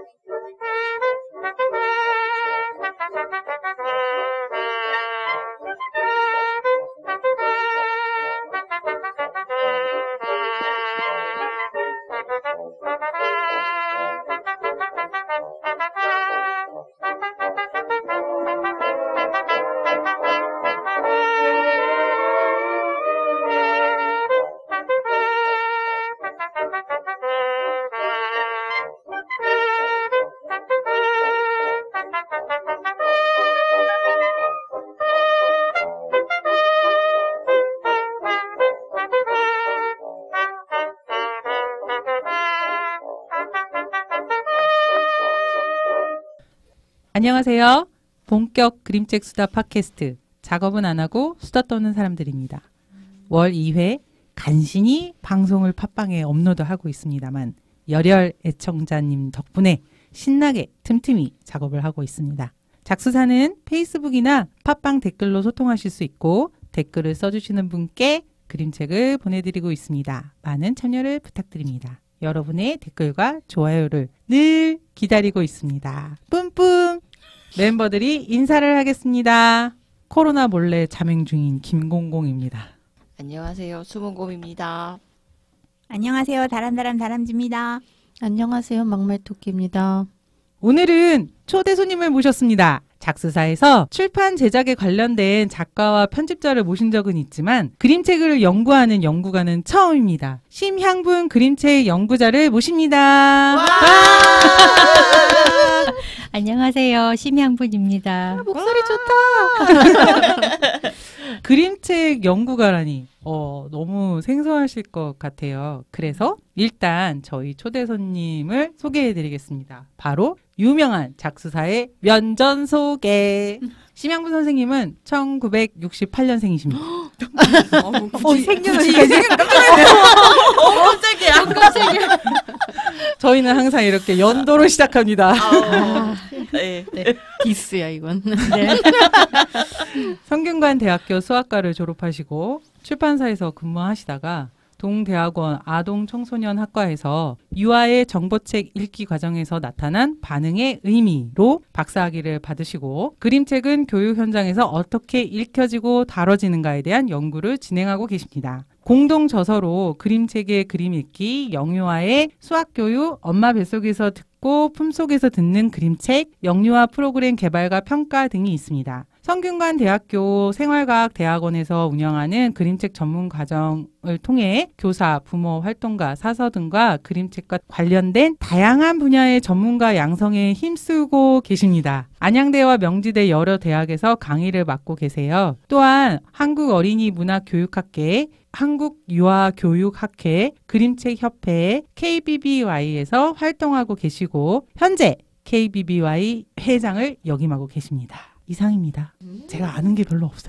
안녕하세요. 본격 그림책 수다 팟캐스트 작업은 안 하고 수다 떠는 사람들입니다. 월 2회 간신히 방송을 팟빵에 업로드하고 있습니다만 열혈 애청자님 덕분에 신나게 틈틈이 작업을 하고 있습니다. 작수사는 페이스북이나 팟빵 댓글로 소통하실 수 있고 댓글을 써주시는 분께 그림책을 보내드리고 있습니다. 많은 참여를 부탁드립니다. 여러분의 댓글과 좋아요를 늘 기다리고 있습니다. 뿜뿜! 멤버들이 인사를 하겠습니다. 코로나 몰래 자맹 중인 김공공입니다. 안녕하세요. 수문곰입니다. 안녕하세요. 다람쥐입니다. 안녕하세요. 막말토끼입니다. 오늘은 초대 손님을 모셨습니다. 작수사에서 출판 제작에 관련된 작가와 편집자를 모신 적은 있지만 그림책을 연구하는 연구가는 처음입니다. 심향분 그림책 연구자를 모십니다. 안녕하세요. 심향분입니다. 목소리 좋다. 그림책 연구가라니 너무 생소하실 것 같아요. 그래서 일단 저희 초대 손님을 소개해드리겠습니다. 바로 유명한 작수사의 면전 소개. 심양분 선생님은 1968년생이십니다. 깜짝이야. 저희는 항상 이렇게 연도로 시작합니다. 네. 디스야 이건. 네. 성균관대학교 수학과를 졸업하시고 출판사에서 근무하시다가 동대학원 아동청소년학과에서 유아의 정보책 읽기 과정에서 나타난 반응의 의미로 박사학위를 받으시고 그림책은 교육 현장에서 어떻게 읽혀지고 다뤄지는가에 대한 연구를 진행하고 계십니다. 공동 저서로 그림책의 그림 읽기, 영유아의 수학교육, 엄마 뱃속에서 듣고 품속에서 듣는 그림책, 영유아 프로그램 개발과 평가 등이 있습니다. 성균관대학교 생활과학대학원에서 운영하는 그림책 전문 과정을 통해 교사, 부모, 활동가, 사서 등과 그림책과 관련된 다양한 분야의 전문가 양성에 힘쓰고 계십니다. 안양대와 명지대 여러 대학에서 강의를 맡고 계세요. 또한 한국어린이문화교육학회, 한국유아교육학회, 그림책협회, KBBY에서 활동하고 계시고 현재 KBBY 회장을 역임하고 계십니다. 이상입니다. 제가 아는 게 별로 없어요.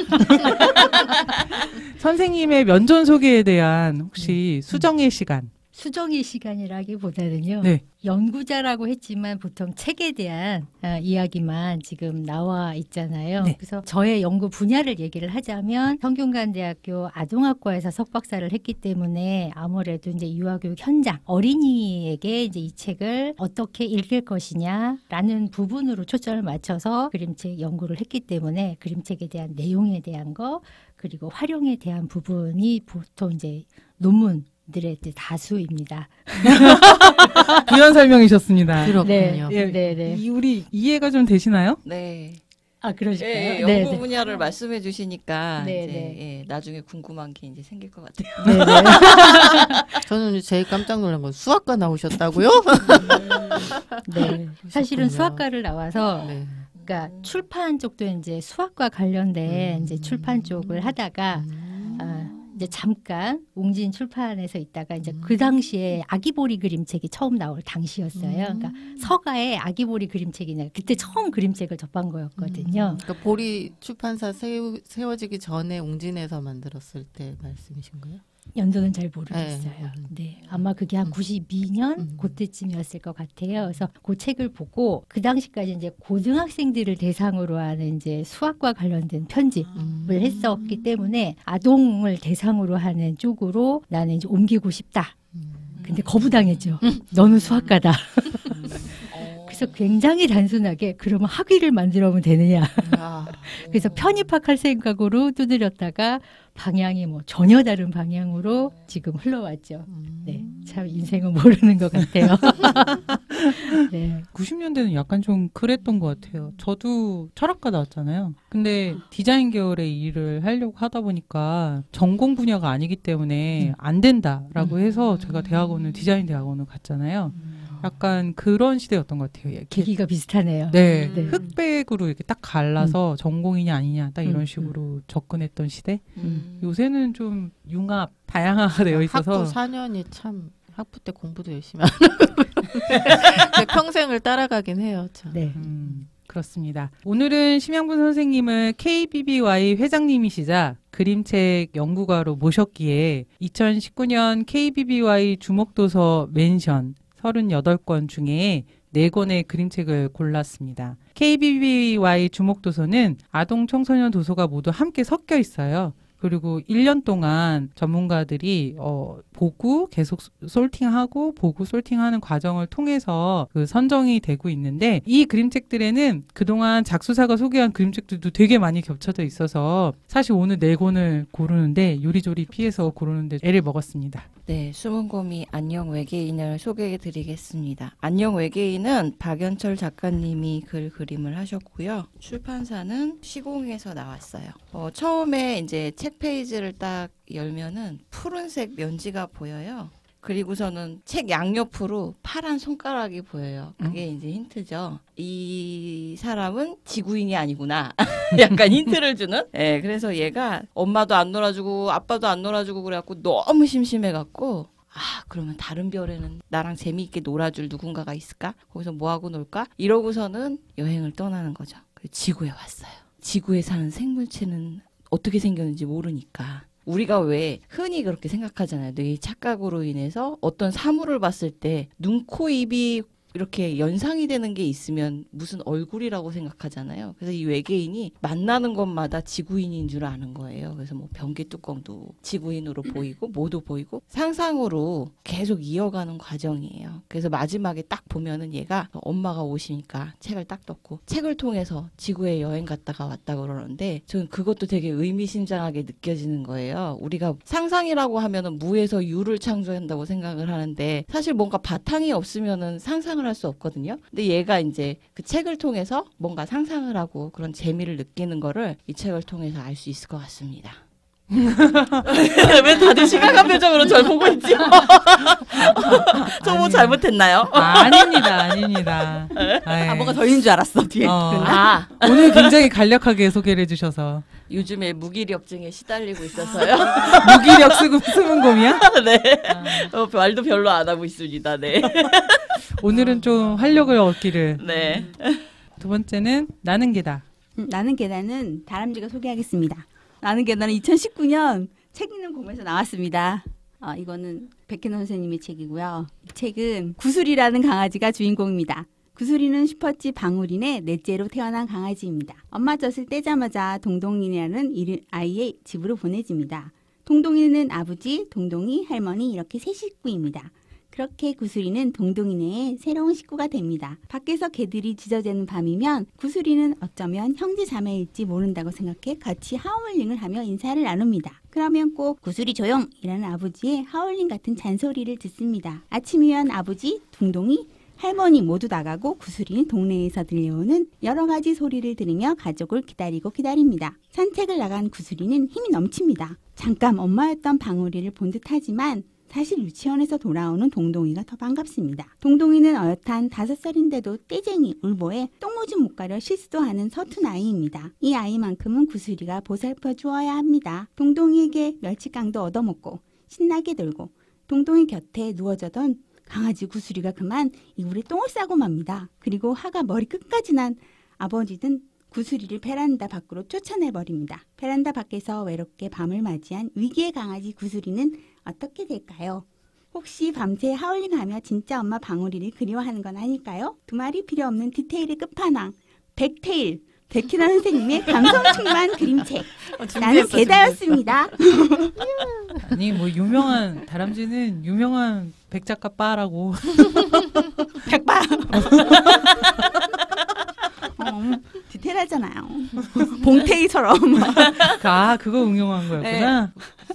선생님의 면전 소개에 대한 혹시 수정의 시간? 수정의 시간이라기보다는요. 네. 연구자라고 했지만 보통 책에 대한 이야기만 지금 나와 있잖아요. 네. 그래서 저의 연구 분야를 얘기를 하자면 성균관대학교 아동학과에서 석박사를 했기 때문에 아무래도 이제 유아교육 현장 어린이에게 이제 이 책을 어떻게 읽을 것이냐라는 부분으로 초점을 맞춰서 그림책 연구를 했기 때문에 그림책에 대한 내용에 대한 거 그리고 활용에 대한 부분이 보통 이제 논문들의 다수입니다. 부연 설명이셨습니다. 그렇군요. 네. 우리 이해가 좀 되시나요? 네. 아, 그러실까요? 네, 네, 연구 네. 분야를 말씀해 주시니까 네, 이제 네. 예, 나중에 궁금한 게 이제 생길 것 같아요. 저는 제일 깜짝 놀란 건 수학과 나오셨다고요? 네. 사실은 그렇군요. 수학과를 나와서 네. 그러니까 출판 쪽도 이제 수학과 관련된 이제 출판 쪽을 하다가 이제 잠깐 웅진 출판에서 있다가 이제 그 당시에 아기보리 그림책이 처음 나올 당시였어요. 그러니까 서가에 아기보리 그림책이냐 그때 처음 그림책을 접한 거였거든요. 그러니까 보리 출판사 세워지기 전에 웅진에서 만들었을 때 말씀이신 거예요? 연도는 잘 모르겠어요. 네, 아마 그게 한 92년 그때쯤이었을 것 같아요. 그래서 그 책을 보고 그 당시까지 이제 고등학생들을 대상으로 하는 이제 수학과 관련된 편집을 했었기 때문에 아동을 대상으로 하는 쪽으로 나는 이제 옮기고 싶다. 근데 거부당했죠. 너는 수학가다. 그래서 굉장히 단순하게 그러면 학위를 만들어 오면 되느냐. 아, 그래서 편입학할 생각으로 두드렸다가 방향이 뭐 전혀 다른 방향으로 지금 흘러왔죠. 네, 참 인생은 모르는 것 같아요. 네. 90년대는 약간 좀 그랬던 것 같아요. 저도 철학과 나왔잖아요. 근데 디자인 계열의 일을 하려고 하다 보니까 전공 분야가 아니기 때문에 안 된다라고 해서 제가 대학원을 디자인 대학원을 갔잖아요. 약간 그런 시대였던 것 같아요. 이렇게 계기가 비슷하네요. 네, 네. 흑백으로 이렇게 딱 갈라서 전공이냐 아니냐 딱 이런 식으로 접근했던 시대. 요새는 좀 융합, 다양화가 되어 있어서 학부 4년이 참 학부 때 공부도 열심히 하는 평생을 따라가긴 해요. 참. 네. 그렇습니다. 오늘은 심양분 선생님을 KBBY 회장님이시자 그림책 연구가로 모셨기에 2019년 KBBY 주목도서 멘션 38권 중에 4권의 그림책을 골랐습니다. KBBY 주목도서는 아동 청소년 도서가 모두 함께 섞여 있어요. 그리고 1년 동안 전문가들이 보고 계속 솔팅하고 보고 솔팅하는 과정을 통해서 그 선정이 되고 있는데 이 그림책들에는 그동안 작수사가 소개한 그림책들도 되게 많이 겹쳐져 있어서 사실 오늘 4권을 고르는데 요리조리 피해서 고르는데 애를 먹었습니다. 네, 숨은 고미 안녕 외계인을 소개해 드리겠습니다. 안녕 외계인은 박연철 작가님이 그림을 하셨고요. 출판사는 시공에서 나왔어요. 처음에 이제 책 페이지를 딱 열면은 푸른색 면지가 보여요. 그리고서는 책 양옆으로 파란 손가락이 보여요. 그게 이제 힌트죠. 이 사람은 지구인이 아니구나. 약간 힌트를 주는? 네, 그래서 얘가 엄마도 안 놀아주고 아빠도 안 놀아주고 그래갖고 너무 심심해갖고 그러면 다른 별에는 나랑 재미있게 놀아줄 누군가가 있을까? 거기서 뭐하고 놀까? 이러고서는 여행을 떠나는 거죠. 지구에 왔어요. 지구에 사는 생물체는 어떻게 생겼는지 모르니까. 우리가 왜 흔히 그렇게 생각하잖아요. 뇌의 착각으로 인해서 어떤 사물을 봤을 때 눈, 코, 입이 이렇게 연상이 되는 게 있으면 무슨 얼굴이라고 생각하잖아요. 그래서 이 외계인이 만나는 것마다 지구인인 줄 아는 거예요. 그래서 뭐 변기 뚜껑도 지구인으로 보이고 뭐도 보이고 상상으로 계속 이어가는 과정이에요. 그래서 마지막에 딱 보면은 얘가 엄마가 오시니까 책을 딱 떴고 책을 통해서 지구에 여행 갔다가 왔다 그러는데 저는 그것도 되게 의미심장하게 느껴지는 거예요. 우리가 상상이라고 하면은 무에서 유를 창조한다고 생각을 하는데 사실 뭔가 바탕이 없으면은 상상을 할 수 없거든요. 근데 얘가 이제 그 책을 통해서 뭔가 상상을 하고 그런 재미를 느끼는 거를 이 책을 통해서 알 수 있을 것 같습니다. 왜 다들 심각한 표정으로 절 보고 있죠? 저 뭐 잘못했나요? 아닙니다. 뭐가 더 있는 줄 알았어 뒤에. 오늘 굉장히 간략하게 소개를 해주셔서 요즘에 무기력증에 시달리고 있어서요. 무기력 쓰고 숨은 곰이야? 네. 말도 별로 안 하고 있습니다. 네. 오늘은 좀 활력을 얻기를. 네. 두 번째는 나는 개다. 나는 계단은 다람쥐가 소개하겠습니다. 나는 계단은 2019년 책 읽는 곰에서 나왔습니다. 이거는 백현원 선생님의 책이고요. 이 책은 구슬이라는 강아지가 주인공입니다. 구슬이는 슈퍼집 방울인의 넷째로 태어난 강아지입니다. 엄마 젖을 떼자마자 동동이라는 아이의 집으로 보내집니다. 동동이는 아버지, 동동이, 할머니 이렇게 세 식구입니다. 그렇게 구슬이는 동동이네의 새로운 식구가 됩니다. 밖에서 개들이 짖어대는 밤이면 구슬이는 어쩌면 형제 자매일지 모른다고 생각해 같이 하울링을 하며 인사를 나눕니다. 그러면 꼭 구슬이 조용! 이라는 아버지의 하울링 같은 잔소리를 듣습니다. 아침이면 아버지, 동동이, 할머니 모두 나가고 구슬이는 동네에서 들려오는 여러 가지 소리를 들으며 가족을 기다립니다. 산책을 나간 구슬이는 힘이 넘칩니다. 잠깐 엄마였던 방울이를 본 듯하지만 사실 유치원에서 돌아오는 동동이가 더 반갑습니다. 동동이는 어엿한 5살인데도 떼쟁이, 울보에 똥오줌 못 가려 실수도 하는 서툰 아이입니다. 이 아이만큼은 구슬이가 보살펴 주어야 합니다. 동동이에게 멸치깡도 얻어먹고 신나게 놀고 동동이 곁에 누워자던 강아지 구슬이가 그만 이불에 똥을 싸고 맙니다. 그리고 화가 머리 끝까지 난 아버지는 구슬이를 베란다 밖으로 쫓아내버립니다. 베란다 밖에서 외롭게 밤을 맞이한 위기의 강아지 구슬이는 어떻게 될까요? 혹시 밤새 하울링하며 진짜 엄마 방울이를 그리워하는 건 아닐까요? 두말이 필요 없는 디테일의 끝판왕 백테일 백희란 선생님의 감성 충만 그림책 나는 개다였습니다. 아니 뭐 유명한 다람쥐는 유명한 백작가 빠라고 백바 디테일하잖아요. 봉태이처럼. 아, 그거 응용한 거였구나.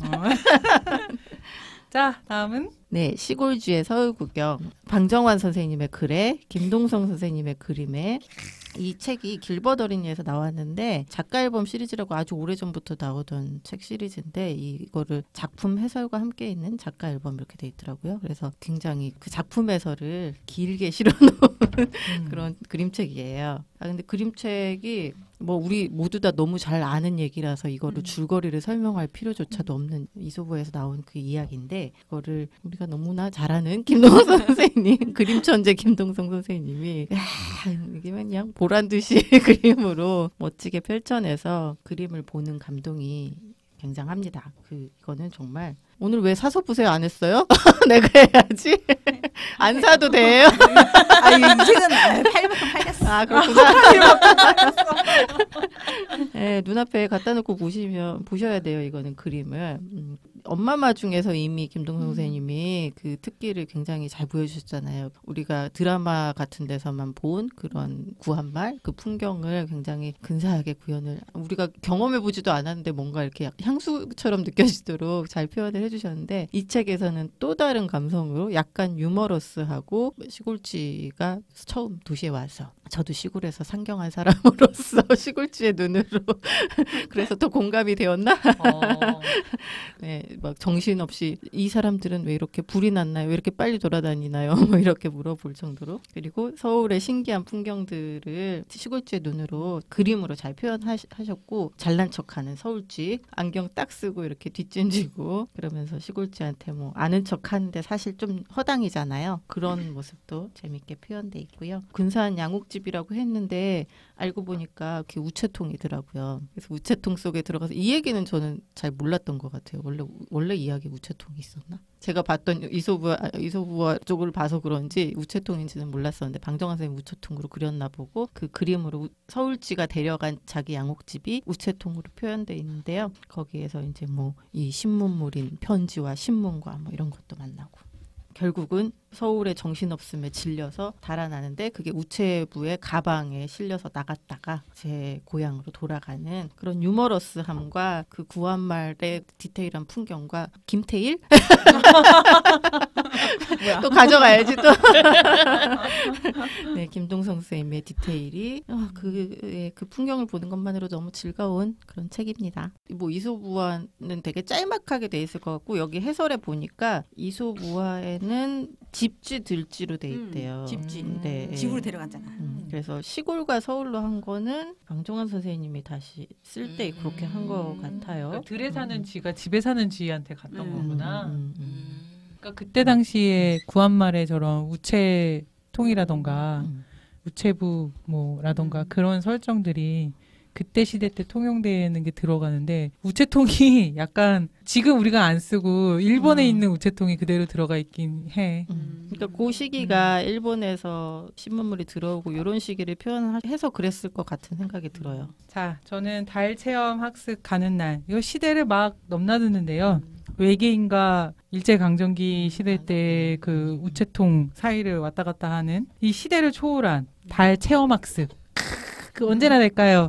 자, 다음은 네, 시골주의 서울 구경. 방정환 선생님의 글에 김동성 선생님의 그림에 이 책이 길벗 어린이에서 나왔는데 작가 앨범 시리즈라고 아주 오래전부터 나오던 책 시리즈인데 이거를 작품 해설과 함께 있는 작가 앨범 이렇게 돼 있더라고요. 그래서 굉장히 그 작품 해설을 길게 실어놓은 그런 그림책이에요. 아 근데 그림책이 뭐 우리 모두 다 너무 잘 아는 얘기라서 이거를 줄거리를 설명할 필요조차도 없는 이소부에서 나온 그 이야기인데 이거를 우리가 너무나 잘 아는 김동성 선생님 그림 천재 김동성 선생님이 이게 그냥 보란 듯이 그림으로 멋지게 펼쳐내서 그림을 보는 감동이 굉장합니다. 이거는 정말 오늘 왜 사서 보세요 안 했어요? 내가 해야지. 안 사도 돼요? 이 책은 팔만큼 팔렸어. 아 그렇구나. 네, 눈앞에 갖다 놓고 보셔야 돼요. 이거는 그림을. 엄마마 중에서 이미 김동성 선생님이 그 특기를 굉장히 잘 보여주셨잖아요. 우리가 드라마 같은 데서만 본 그런 구한말, 그 풍경을 굉장히 근사하게 구현을 우리가 경험해보지도 않았는데 뭔가 이렇게 향수처럼 느껴지도록 잘 표현을 해주셨는데 이 책에서는 또 다른 감성으로 약간 유머러스하고 시골쥐가 처음 도시에 와서 저도 시골에서 상경한 사람으로서 시골쥐의 눈으로 그래서 더 공감이 되었나? 네, 막 정신없이 이 사람들은 왜 이렇게 불이 났나요? 왜 이렇게 빨리 돌아다니나요? 뭐 이렇게 물어볼 정도로. 그리고 서울의 신기한 풍경들을 시골쥐의 눈으로 그림으로 잘 표현하셨고 잘난 척하는 서울쥐 안경 딱 쓰고 이렇게 뒷짐지고 그러면서 시골쥐한테 뭐 아는 척하는데 사실 좀 허당이잖아요. 그런 모습도 재밌게 표현돼 있고요. 근사한 양옥집이라고 했는데 알고 보니까 그게 우체통이더라고요. 그래서 우체통 속에 들어가서 이 얘기는 저는 잘 몰랐던 것 같아요. 원래 이야기 우체통이 있었나? 제가 봤던 이소부와 쪽을 봐서 그런지 우체통인지는 몰랐었는데 방정환 선생님 우체통으로 그렸나 보고 그 그림으로 서울쥐가 데려간 자기 양옥집이 우체통으로 표현돼 있는데요. 거기에서 이제 뭐 이 신문물인 편지와 신문과 뭐 이런 것도 만나고 결국은 서울의 정신없음에 질려서 달아나는데 그게 우체부의 가방에 실려서 나갔다가 제 고향으로 돌아가는 그런 유머러스함과 그 구한말의 디테일한 풍경과 김태일? 또 가져가야지 또. 네, 김동성 선생님의 디테일이 그 풍경을 보는 것만으로 너무 즐거운 그런 책입니다. 뭐 이소부화는 되게 짤막하게 돼 있을 것 같고 여기 해설에 보니까 이소부화에는 집지 들지로 돼 있대요. 집지. 네. 집으로 데려갔잖아. 그래서 시골과 서울로 한 거는 방정환 선생님이 다시 쓸 때 그렇게 한 것 같아요. 그러니까 들에 사는 쥐가 집에 사는 쥐한테 갔던 거구나. 음. 그러니까 그때 당시에 구한말에 저런 우체통이라던가 우체부 뭐라던가 그런 설정들이 그때 시대 때 통용되는 게 들어가는데 우체통이 약간 지금 우리가 안 쓰고 일본에 있는 우체통이 그대로 들어가 있긴 해. 그러니까 그 시기가 일본에서 신문물이 들어오고 이런 시기를 표현해서 그랬을 것 같은 생각이 들어요. 자, 저는 달 체험 학습 가는 날 이거 시대를 막 넘나드는데요. 외계인과 일제강점기 시대 때 그 우체통 사이를 왔다 갔다 하는 이 시대를 초월한 달 체험 학습. 그 언제나 될까요?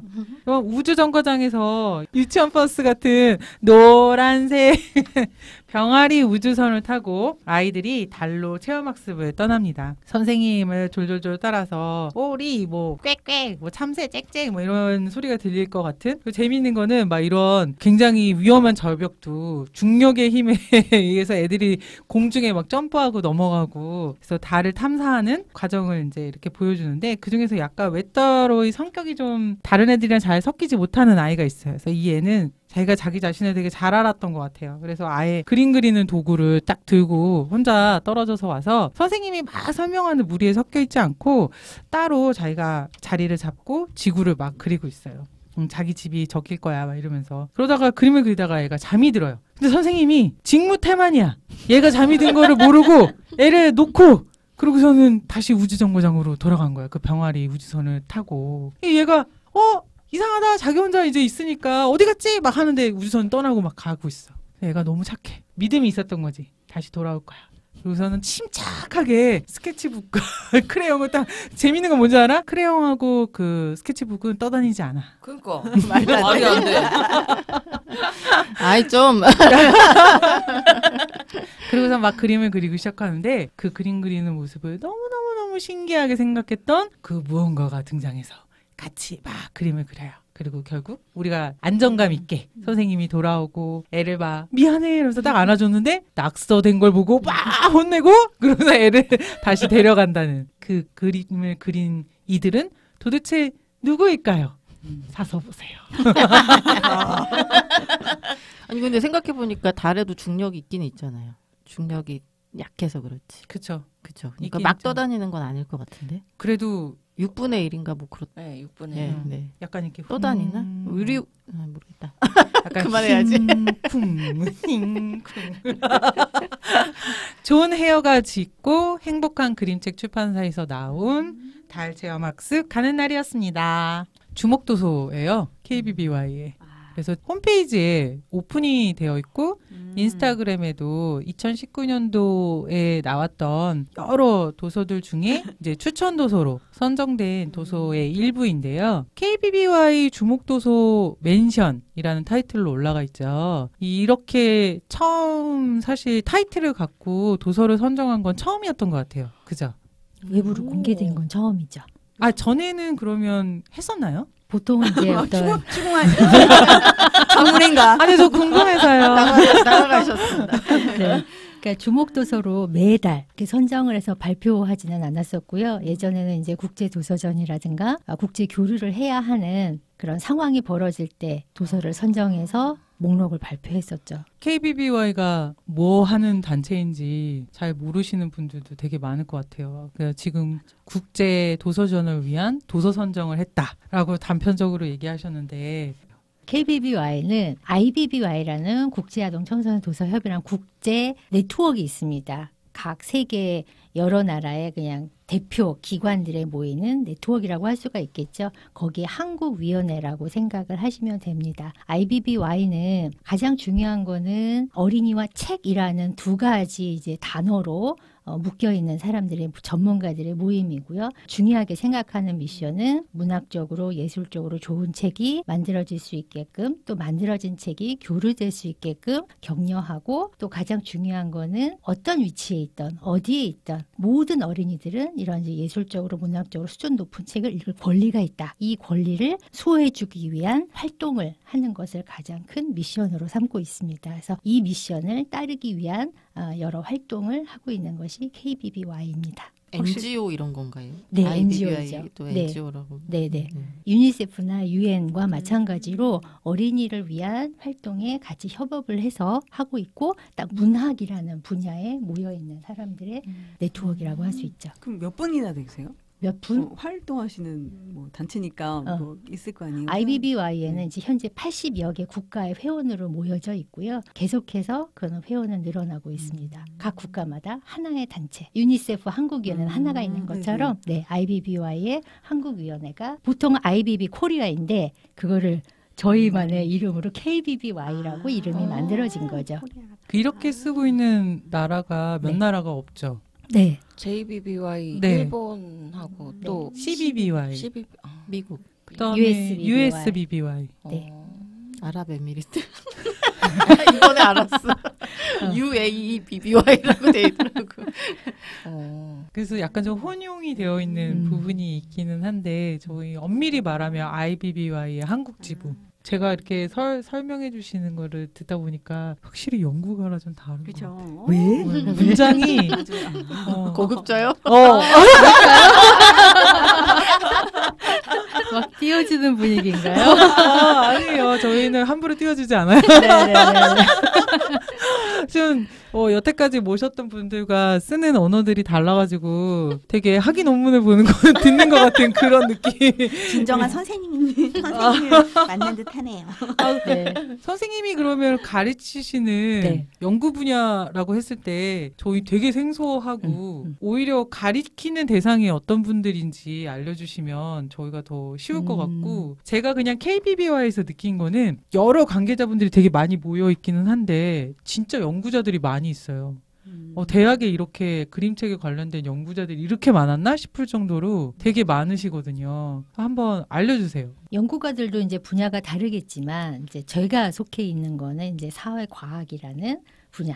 우주정거장에서 유치원 버스 같은 노란색 병아리 우주선을 타고 아이들이 달로 체험학습을 떠납니다. 선생님을 졸졸졸 따라서 오리 뭐 꽥꽥 뭐 참새 짹짹 뭐 이런 소리가 들릴 것 같은 재미있는 거는 막 이런 굉장히 위험한 절벽도 중력의 힘에 의해서 애들이 공중에 막 점프하고 넘어가고 그래서 달을 탐사하는 과정을 이제 이렇게 보여주는데 그중에서 약간 외따로의 성격이 좀 다른 애들이랑 잘 섞이지 못하는 아이가 있어요. 그래서 이 애는 자기가 자기 자신을 되게 잘 알았던 것 같아요. 그래서 아예 그림 그리는 도구를 딱 들고 혼자 떨어져서 와서 선생님이 막 설명하는 무리에 섞여 있지 않고 따로 자기가 자리를 잡고 지구를 막 그리고 있어요. 자기 집이 저길 거야 막 이러면서 그러다가 그림을 그리다가 애가 잠이 들어요. 근데 선생님이 직무태만이야. 얘가 잠이 든 거를 모르고 애를 놓고 그러고서는 다시 우주정거장으로 돌아간 거야. 그 병아리 우주선을 타고 얘가 이상하다. 자기 혼자 이제 있으니까 어디 갔지? 막 하는데 우주선 떠나고 막 가고 있어. 얘가 너무 착해. 믿음이 있었던 거지. 다시 돌아올 거야. 그래서는 침착하게 스케치북과 크레용을 딱 재밌는 건 뭔지 알아? 크레용하고 그 스케치북은 떠다니지 않아. 그러니까 말이 안 돼. 아이 좀 그러고서 막 그림을 그리기 시작하는데 그 그림 그리는 모습을 너무너무너무 신기하게 생각했던 그 무언가가 등장해서 같이 막 그림을 그려요. 그리고 결국 우리가 안정감 있게 선생님이 돌아오고 애를 막 미안해 이러면서 딱 안아줬는데 낙서된 걸 보고 막 혼내고 그러면서 애를 다시 데려간다는 그 그림을 그린 이들은 도대체 누구일까요? 사서 보세요. 아니 근데 생각해 보니까 달에도 중력이 있긴 있잖아요. 중력이 약해서 그렇지. 그쵸. 그죠. 그러니까 있긴 막 있죠. 떠다니는 건 아닐 것 같은데. 그래도 6분의 1인가 뭐 그렇. 네, 6분의 네, 1. 네. 약간 이렇게 떠다니나? 우리 모르겠다. 약간 그만해야지. 쿵쿵 좋은 헤어가 짓고 행복한 그림책 출판사에서 나온 달 체험학습 가는 날이었습니다. 주목도서예요. KBBY에. 그래서 홈페이지에 오픈이 되어 있고 인스타그램에도 2019년도에 나왔던 여러 도서들 중에 이제 추천 도서로 선정된 도서의 일부인데요. KBBY 주목도서 멘션이라는 타이틀로 올라가 있죠. 이렇게 처음 사실 타이틀을 갖고 도서를 선정한 건 처음이었던 것 같아요. 그죠? 외부로 공개된 건 처음이죠. 아, 전에는 그러면 했었나요? 보통은 이제 어떤 추궁한 전문인가? 아니, 저 궁금해서요. 나가셨습니다. 네. 그러니까 주목도서로 매달 이렇게 선정을 해서 발표하지는 않았었고요. 예전에는 이제 국제도서전이라든가 국제 교류를 해야 하는 그런 상황이 벌어질 때 도서를 선정해서 목록을 발표했었죠. KBBY가 뭐 하는 단체인지 잘 모르시는 분들도 되게 많을 것 같아요. 그래서 지금 국제 도서전을 위한 도서 선정을 했다라고 단편적으로 얘기하셨는데 KBBY는 IBBY라는 국제아동청소년 도서협의랑 국제 네트워크가 있습니다. 각 세계 여러 나라의 그냥 대표 기관들에 모이는 네트워크라고 할 수가 있겠죠. 거기에 한국위원회라고 생각을 하시면 됩니다. IBBY는 가장 중요한 거는 어린이와 책이라는 두 가지 이제 단어로 묶여 있는 사람들의 전문가들의 모임이고요. 중요하게 생각하는 미션은 문학적으로 예술적으로 좋은 책이 만들어질 수 있게끔 또 만들어진 책이 교류될 수 있게끔 격려하고 또 가장 중요한 거는 어떤 위치에 있던 어디에 있던 모든 어린이들은 이런 이제 예술적으로 문학적으로 수준 높은 책을 읽을 권리가 있다. 이 권리를 수호해주기 위한 활동을 하는 것을 가장 큰 미션으로 삼고 있습니다. 그래서 이 미션을 따르기 위한 여러 활동을 하고 있는 것이 KBBY입니다. NGO 이런 건가요? 네, IBBY NGO죠. 또 네. NGO라고. 네네. 유니세프나 유엔과 마찬가지로 어린이를 위한 활동에 같이 협업을 해서 하고 있고 딱 문학이라는 분야에 모여있는 사람들의 네트워크라고 할 수 있죠. 그럼 몇 분이나 되세요? 몇 분? 활동하시는 뭐 단체니까 뭐 있을 거 아니에요? IBBY에는 이제 현재 80여 개 국가의 회원으로 모여져 있고요. 계속해서 그 회원은 늘어나고 있습니다. 각 국가마다 하나의 단체. 유니세프 한국위원회는 하나가 있는 것처럼 네, IBBY의 한국위원회가 보통 IBB 코리아인데 그거를 저희만의 이름으로 KBBY라고 이름이 만들어진 거죠. 이렇게 쓰고 있는 나라가 몇 네. 나라가 없죠. 네. JBBY 네. 일본하고 또 CBBY, CBB 미국, 그다음에 USBBY. USBBY. 네. 아랍에미리트. 이번에 알았어. UAEBBY라고 돼 있더라고. 그래서 약간 좀 혼용이 되어 있는 부분이 있기는 한데 저희 엄밀히 말하면 IBBY의 한국 지부. 제가 이렇게 설명해 주시는 거를 듣다 보니까 확실히 연구가라 좀 다른 것 같아요. 그렇죠. 왜? 문장이 고급져요? 막 띄워주는 분위기인가요? 아니에요. 저희는 함부로 띄워주지 않아요. 네네네. 좀 여태까지 모셨던 분들과 쓰는 언어들이 달라가지고 되게 학위 논문을 보는 거 듣는 것 같은 그런 느낌. 진정한 선생님을 만난 듯하네요. 네. 선생님이 그러면 가르치시는 네. 연구 분야라고 했을 때 저희 되게 생소하고 오히려 가리키는 대상이 어떤 분들인지 알려주시면 저희가 더 쉬울 것 같고 제가 그냥 KBBY에서 느낀 거는 여러 관계자분들이 되게 많이 모여 있기는 한데 진짜 연구자들이 많이 있어요. 대학에 이렇게 그림책에 관련된 연구자들이 이렇게 많았나 싶을 정도로 되게 많으시거든요. 한번 알려주세요. 연구가들도 이제 분야가 다르겠지만 이제 저희가 속해 있는 거는 이제 사회과학이라는 분야.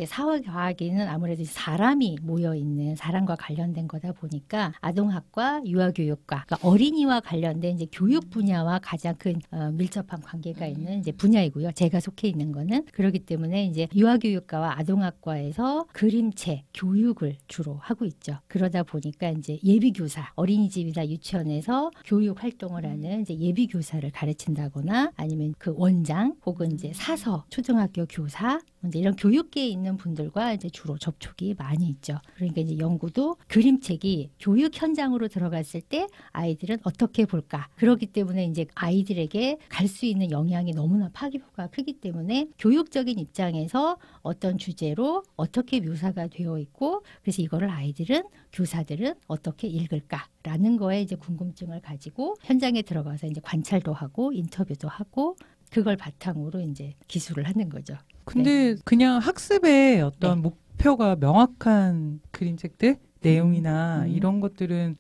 사회과학에는 아무래도 사람이 모여있는 사람과 관련된 거다 보니까 아동학과, 유아교육과, 그러니까 어린이와 관련된 이제 교육 분야와 가장 큰 밀접한 관계가 있는 이제 분야이고요. 제가 속해 있는 거는 그렇기 때문에 이제 유아교육과와 아동학과에서 그림책 교육을 주로 하고 있죠. 그러다 보니까 이제 예비교사, 어린이집이나 유치원에서 교육 활동을 하는 이제 예비교사를 가르친다거나 아니면 그 원장 혹은 이제 사서, 초등학교 교사 이제 이런 교육계에 있는 분들과 이제 주로 접촉이 많이 있죠. 그러니까 이제 연구도 그림책이 교육 현장으로 들어갔을 때 아이들은 어떻게 볼까? 그렇기 때문에 이제 아이들에게 갈 수 있는 영향이 너무나 파급효과가 크기 때문에 교육적인 입장에서 어떤 주제로 어떻게 묘사가 되어 있고 그래서 이거를 아이들은 교사들은 어떻게 읽을까라는 거에 이제 궁금증을 가지고 현장에 들어가서 이제 관찰도 하고 인터뷰도 하고 그걸 바탕으로 이제 기술을 하는 거죠. 근데 그냥 학습의 어떤 목표가 명확한 그림책들 내용이나 이런 것들은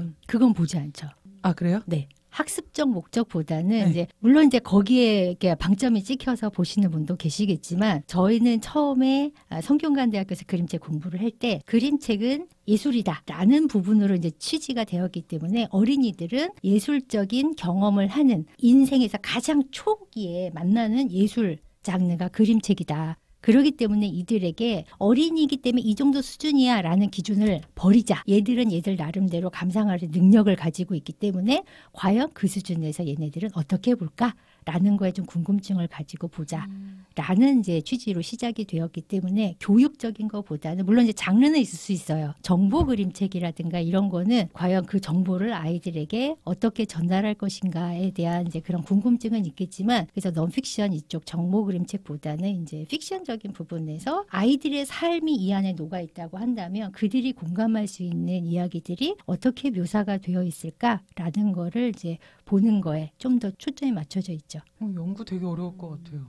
그건 보지 않죠. 아 그래요? 네. 학습적 목적보다는 이제 물론 이제 거기에 이렇게 방점이 찍혀서 보시는 분도 계시겠지만 저희는 처음에 성균관대학교에서 그림책 공부를 할 때 그림책은 예술이다라는 부분으로 이제 취지가 되었기 때문에 어린이들은 예술적인 경험을 하는 인생에서 가장 초기에 만나는 예술 장르가 그림책이다. 그렇기 때문에 이들에게 어린이기 때문에 이 정도 수준이야 라는 기준을 버리자. 얘들은 얘들 나름대로 감상할 능력을 가지고 있기 때문에 과연 그 수준에서 얘네들은 어떻게 볼까? 라는 거에 좀 궁금증을 가지고 보자. 라는 이제 취지로 시작이 되었기 때문에 교육적인 것보다는 물론 이제 장르는 있을 수 있어요. 정보 그림책이라든가 이런 거는 과연 그 정보를 아이들에게 어떻게 전달할 것인가에 대한 이제 그런 궁금증은 있겠지만 그래서 넌픽션 이쪽 정보 그림책보다는 이제 픽션적인 부분에서 아이들의 삶이 이 안에 녹아 있다고 한다면 그들이 공감할 수 있는 이야기들이 어떻게 묘사가 되어 있을까라는 거를 이제 보는 거에 좀 더 초점이 맞춰져 있죠. 연구 되게 어려울 것 같아요.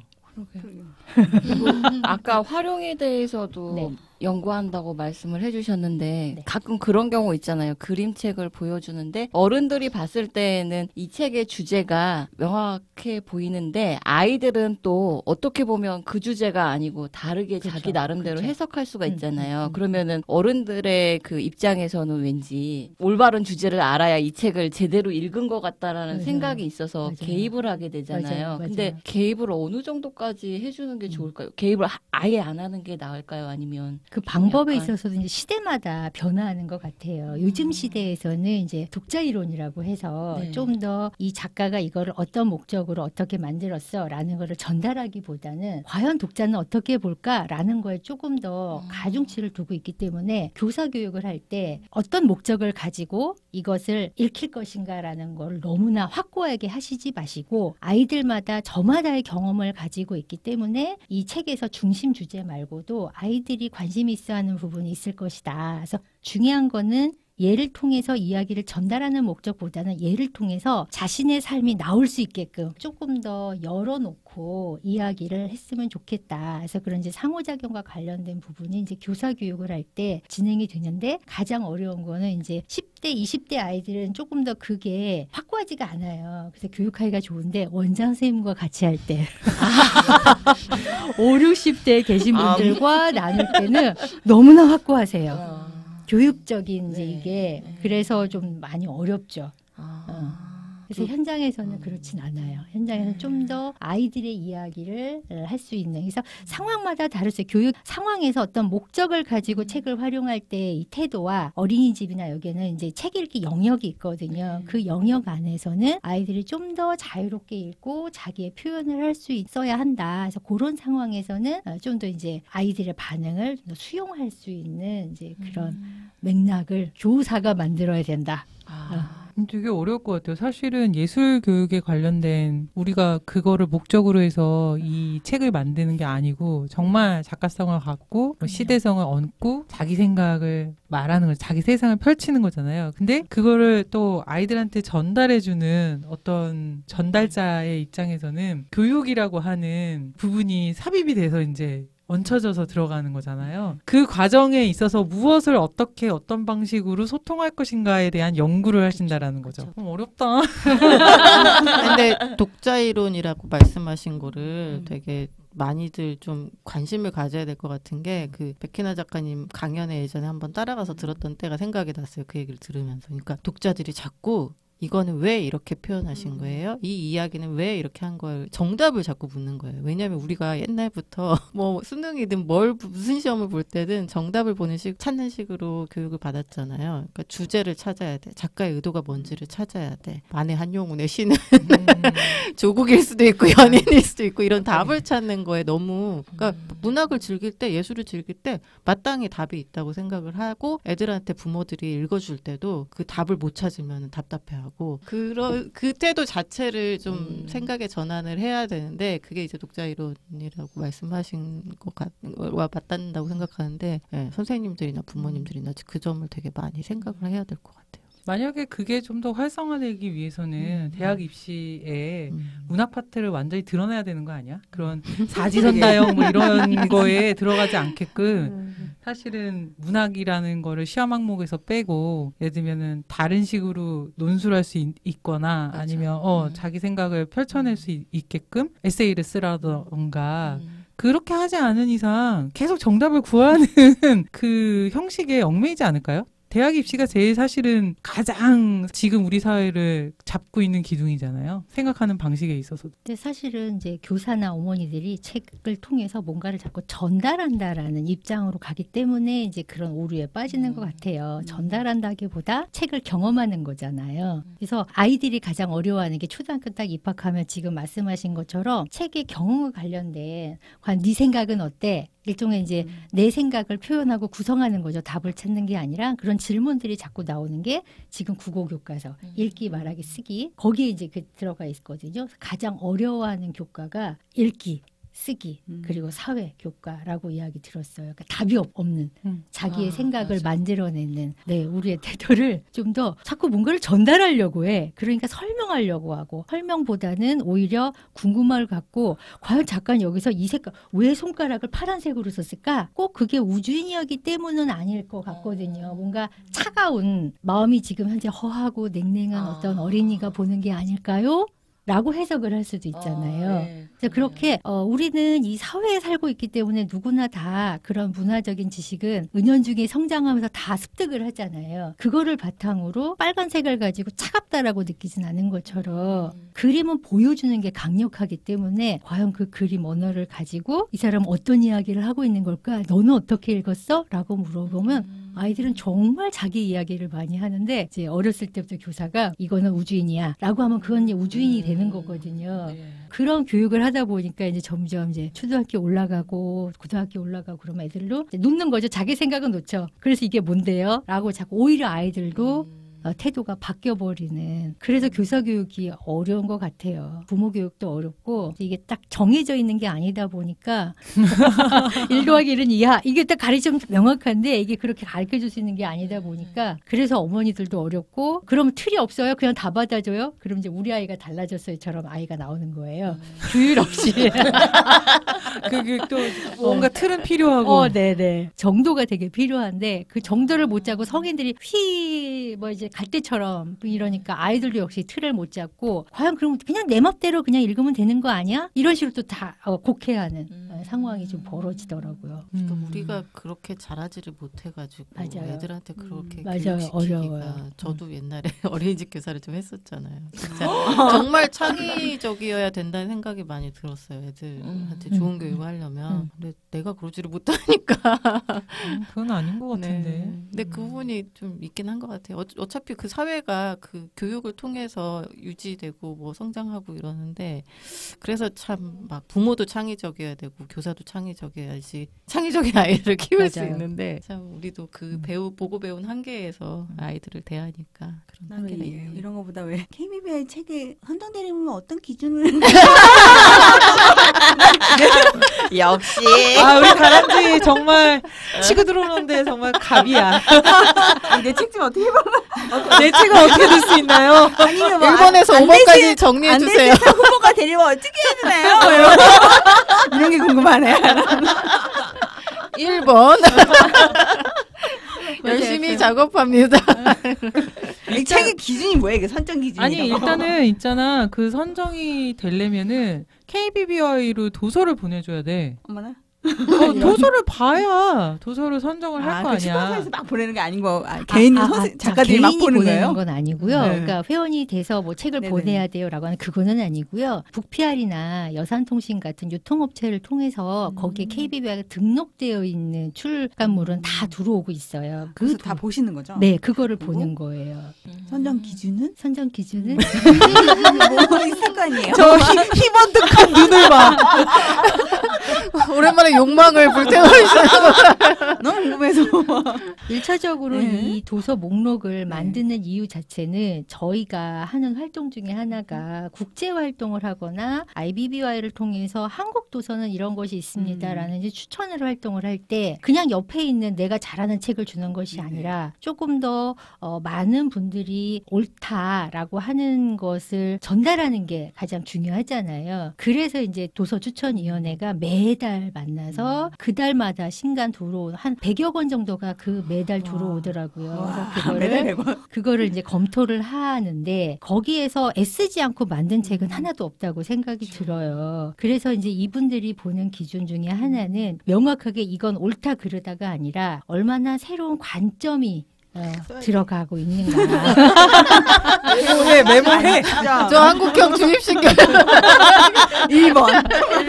그리고 아까 활용에 대해서도 연구한다고 말씀을 해주셨는데 가끔 그런 경우 있잖아요. 그림책을 보여주는데 어른들이 봤을 때에는 이 책의 주제가 명확해 보이는데 아이들은 또 어떻게 보면 그 주제가 아니고 다르게 자기 나름대로 해석할 수가 있잖아요. 그러면은 어른들의 그 입장에서는 왠지 올바른 주제를 알아야 이 책을 제대로 읽은 것 같다라는 생각이 있어서 개입을 하게 되잖아요. 근데 개입을 어느 정도까지 해주는 게 좋을까요? 개입을 아예 안 하는 게 나을까요? 아니면 그 방법에 있어서도 이제 시대마다 변화하는 것 같아요. 요즘 시대에서는 이제 독자 이론이라고 해서 좀 더 이 작가가 이거를 어떤 목적으로 어떻게 만들었어라는 거를 전달하기보다는 과연 독자는 어떻게 볼까라는 거에 조금 더 가중치를 두고 있기 때문에 교사 교육을 할 때 어떤 목적을 가지고 이것을 읽힐 것인가라는 걸 너무나 확고하게 하시지 마시고 아이들마다 저마다의 경험을 가지고 있기 때문에 이 책에서 중심 주제 말고도 아이들이 관심 있어하는 부분이 있을 것이다. 그래서 중요한 거는 얘를 통해서 이야기를 전달하는 목적보다는 얘를 통해서 자신의 삶이 나올 수 있게끔 조금 더 열어놓고 이야기를 했으면 좋겠다. 그래서 그런 이제 상호작용과 관련된 부분이 이제 교사 교육을 할 때 진행이 되는데 가장 어려운 거는 이제 10대, 20대 아이들은 조금 더 그게 확고하지가 않아요. 그래서 교육하기가 좋은데 원장 선생님과 같이 할 때 5, 60대에 계신 분들과 나눌 때는 너무나 확고하세요. 교육적인 이제 이게 그래서 좀 많이 어렵죠. 그래서 현장에서는 그렇진 않아요. 현장에서는 좀 더 아이들의 이야기를 할 수 있는. 그래서 상황마다 다르죠. 교육 상황에서 어떤 목적을 가지고 책을 활용할 때 이 태도와 어린이집이나 여기는 이제 책 읽기 영역이 있거든요. 그 영역 안에서는 아이들이 좀 더 자유롭게 읽고 자기의 표현을 할 수 있어야 한다. 그래서 그런 상황에서는 좀 더 이제 아이들의 반응을 좀 더 수용할 수 있는 이제 그런 맥락을 교사가 만들어야 된다. 되게 어려울 것 같아요. 사실은 예술 교육에 관련된 우리가 그거를 목적으로 해서 이 책을 만드는 게 아니고 정말 작가성을 갖고 시대성을 얹고 자기 생각을 말하는 거죠. 자기 세상을 펼치는 거잖아요. 근데 그거를 또 아이들한테 전달해주는 어떤 전달자의 입장에서는 교육이라고 하는 부분이 삽입이 돼서 이제 얹혀져서 들어가는 거잖아요. 그 과정에 있어서 무엇을 어떻게 어떤 방식으로 소통할 것인가에 대한 연구를 하신다라는 거죠. 어렵다. 근데 독자 이론이라고 말씀하신 거를 되게 많이들 좀 관심을 가져야 될 것 같은 게 그 백희나 작가님 강연에 예전에 한번 따라가서 들었던 때가 생각이 났어요. 그 얘기를 들으면서. 그러니까 독자들이 자꾸 이거는 왜 이렇게 표현하신 거예요? 이 이야기는 왜 이렇게 한 거예요? 정답을 자꾸 묻는 거예요. 왜냐하면 우리가 옛날부터 뭐 수능이든 무슨 시험을 볼 때든 정답을 찾는 식으로 교육을 받았잖아요. 그러니까 주제를 찾아야 돼. 작가의 의도가 뭔지를 찾아야 돼. 만해 한용운의 시는 조국일 수도 있고 연인일 수도 있고 이런 답을 찾는 거에 너무 그러니까 문학을 즐길 때 예술을 즐길 때 마땅히 답이 있다고 생각을 하고 애들한테 부모들이 읽어줄 때도 그 답을 못 찾으면 답답해하고 그 태도 자체를 좀 생각의 전환을 해야 되는데 그게 이제 독자 이론이라고 말씀하신 것과 맞닿는다고 생각하는데 네, 선생님들이나 부모님들이나 그 점을 되게 많이 생각을 해야 될 것 같아요. 만약에 그게 좀 더 활성화되기 위해서는 대학 입시에 문학 파트를 완전히 드러내야 되는 거 아니야? 그런 사지선다형 뭐 이런 거에 들어가지 않게끔 사실은 문학이라는 거를 시험 항목에서 빼고 예를 들면은 다른 식으로 논술할 수 있거나 그렇죠. 아니면 자기 생각을 펼쳐낼 수 있게끔 에세이를 쓰라던가 그렇게 하지 않은 이상 계속 정답을 구하는 그 형식에 얽매이지 않을까요? 대학 입시가 제일 사실은 가장 지금 우리 사회를 잡고 있는 기둥이잖아요. 생각하는 방식에 있어서. 근데 사실은 이제 교사나 어머니들이 책을 통해서 뭔가를 자꾸 전달한다라는 입장으로 가기 때문에 이제 그런 오류에 빠지는 것 같아요. 전달한다기보다 책을 경험하는 거잖아요. 그래서 아이들이 가장 어려워하는 게 초등학교 딱 입학하면 지금 말씀하신 것처럼 책의 경험과 관련된 과연 네 생각은 어때? 일종의 이제 내 생각을 표현하고 구성하는 거죠. 답을 찾는 게 아니라 그런 질문들이 자꾸 나오는 게 지금 국어교과서 읽기, 말하기, 쓰기 거기에 이제 들어가 있거든요. 가장 어려워하는 교과가 읽기, 쓰기 그리고 사회 교과라고 이야기 들었어요. 그러니까 답이 없는 자기의 생각을 맞아. 만들어내는 우리의 태도를 좀 더 자꾸 뭔가를 전달하려고 해. 그러니까 설명하려고 하고 설명보다는 오히려 궁금함을 갖고 과연 작가는 여기서 이 색깔 왜 손가락을 파란색으로 썼을까? 꼭 그게 우주인이었기 때문은 아닐 것 같거든요. 뭔가 차가운 마음이 지금 현재 허하고 냉랭한 어떤 어린이가 보는 게 아닐까요? 라고 해석을 할 수도 있잖아요. 네. 그래서 그렇게 우리는 이 사회에 살고 있기 때문에 누구나 다 그런 문화적인 지식은 은연중에 성장하면서 다 습득을 하잖아요. 그거를 바탕으로 빨간색을 가지고 차갑다라고 느끼진 않은 것처럼 그림은 보여주는 게 강력하기 때문에 과연 그 그림 언어를 가지고 이 사람은 어떤 이야기를 하고 있는 걸까? 너는 어떻게 읽었어? 라고 물어보면 아이들은 정말 자기 이야기를 많이 하는데 이제 어렸을 때부터 교사가 이거는 우주인이야 라고 하면 그건 이제 우주인이 되는 거거든요. 네. 그런 교육을 하다 보니까 이제 점점 이제 초등학교 올라가고 고등학교 올라가고 그러면 애들로 놓는 거죠. 자기 생각은 놓죠. 그래서 이게 뭔데요? 라고 자꾸 오히려 아이들도 태도가 바뀌어버리는 그래서 교사 교육이 어려운 것 같아요. 부모 교육도 어렵고 이게 딱 정해져 있는 게 아니다 보니까 1 더하기 1은 2야 이게 딱 가르치면 명확한데 이게 그렇게 가르쳐줄 수 있는 게 아니다 보니까 그래서 어머니들도 어렵고 그럼 틀이 없어요? 그냥 다 받아줘요? 그럼 이제 우리 아이가 달라졌어요처럼 아이가 나오는 거예요. 규율 없이 그게 또 뭔가 틀은 필요하고 네네 정도가 되게 필요한데 그 정도를 못 잡고 성인들이 뭐 이제 갈 때처럼 이러니까 아이들도 역시 틀을 못 잡고 과연 그럼 그냥 내 맘대로 그냥 읽으면 되는 거 아니야? 이런 식으로 또 다 곡해하는 상황이 좀 벌어지더라고요. 그러니까 우리가 그렇게 잘하지를 못해가지고 맞아요. 애들한테 그렇게 맞아요. 교육시키기가 어려워요. 저도 옛날에 어린이집 교사를 좀 했었잖아요. 진짜 정말 창의적이어야 된다는 생각이 많이 들었어요. 애들한테 좋은 교육을 하려면. 근데 내가 그러지를 못하니까. 그건 아닌 것 같은데. 네. 근데 그 부분이 좀 있긴 한 것 같아요. 어차피 그 사회가 그 교육을 통해서 유지되고 뭐 성장하고 이러는데 그래서 참 막 부모도 창의적이어야 되고 교사도 창의적이어야지 창의적인 아이를 키울 맞아요. 수 있는데 참 우리도 그 보고 배운 한계에서 아이들을 대하니까 그런 나는 한계가 있네요. 이런 거보다 왜 KBB의 책에 헌정대리면 어떤 기준을 역시 아, 우리 다람쥐 정말 치고 들어오는데 정말 갑이야. 내 책 좀 어떻게 봐? 내 책을 어떻게 들 수 있나요? 아니면 뭐 1번에서 안 5번까지 정리해 주세요. 안내센터 후보가 되려면 어떻게 해야 되나요? 이런 게 궁금하네요. 1번 열심히 작업합니다. 이 책의 기준이 뭐예요? 그 선정 기준이? 아니 일단은 있잖아 그 선정이 되려면은 KBBY로 도서를 보내줘야 돼. 어머나. 도서를 봐야 도서를 선정을 할 거 그 아니야. 출판사에서 막 보내는 게 아닌 거 개인 작가들이 막 개인이 보는 보내는 거예요? 건 아니고요. 네. 그러니까 회원이 돼서 뭐 책을 네네. 보내야 돼요라고 하는 그거는 아니고요. 북PR이나 여산통신 같은 유통업체를 통해서 거기에 KBBY가 등록되어 있는 출간물은 다 들어오고 있어요. 그래서 다 보시는 거죠? 네, 그거를 그리고? 보는 거예요. 선정 기준은? 선정 기준은 뭐 있을 거 아니에요? 저 희번뜩한 눈을 봐. 오랜만에 욕망을 불태워주시는 너무 궁금해서. 1차적으로 네. 이 도서 목록을 만드는 이유 자체는 저희가 하는 활동 중에 하나가 국제 활동을 하거나 IBBY를 통해서 한국 도서는 이런 것이 있습니다라는 이제 추천을 활동을 할 때 그냥 옆에 있는 내가 잘하는 책을 주는 것이 아니라 조금 더 많은 분들이 옳다라고 하는 것을 전달하는 게 가장 중요하잖아요. 그래서 이제 도서 추천위원회가 매달 만나서 그 달마다 신간 들어오는 한 100여 권 정도가 그 매달 들어오더라고요. 그래서 그거를 이제 검토를 하는데 거기에서 애쓰지 않고 만든 책은 하나도 없다고 생각이 들어요. 그래서 이제 이분들이 보는 기준 중에 하나는 명확하게 이건 옳다 그르다가 아니라 얼마나 새로운 관점이 들어가고 있는가. 메모해. 저 한국형 주입시켜. 1번.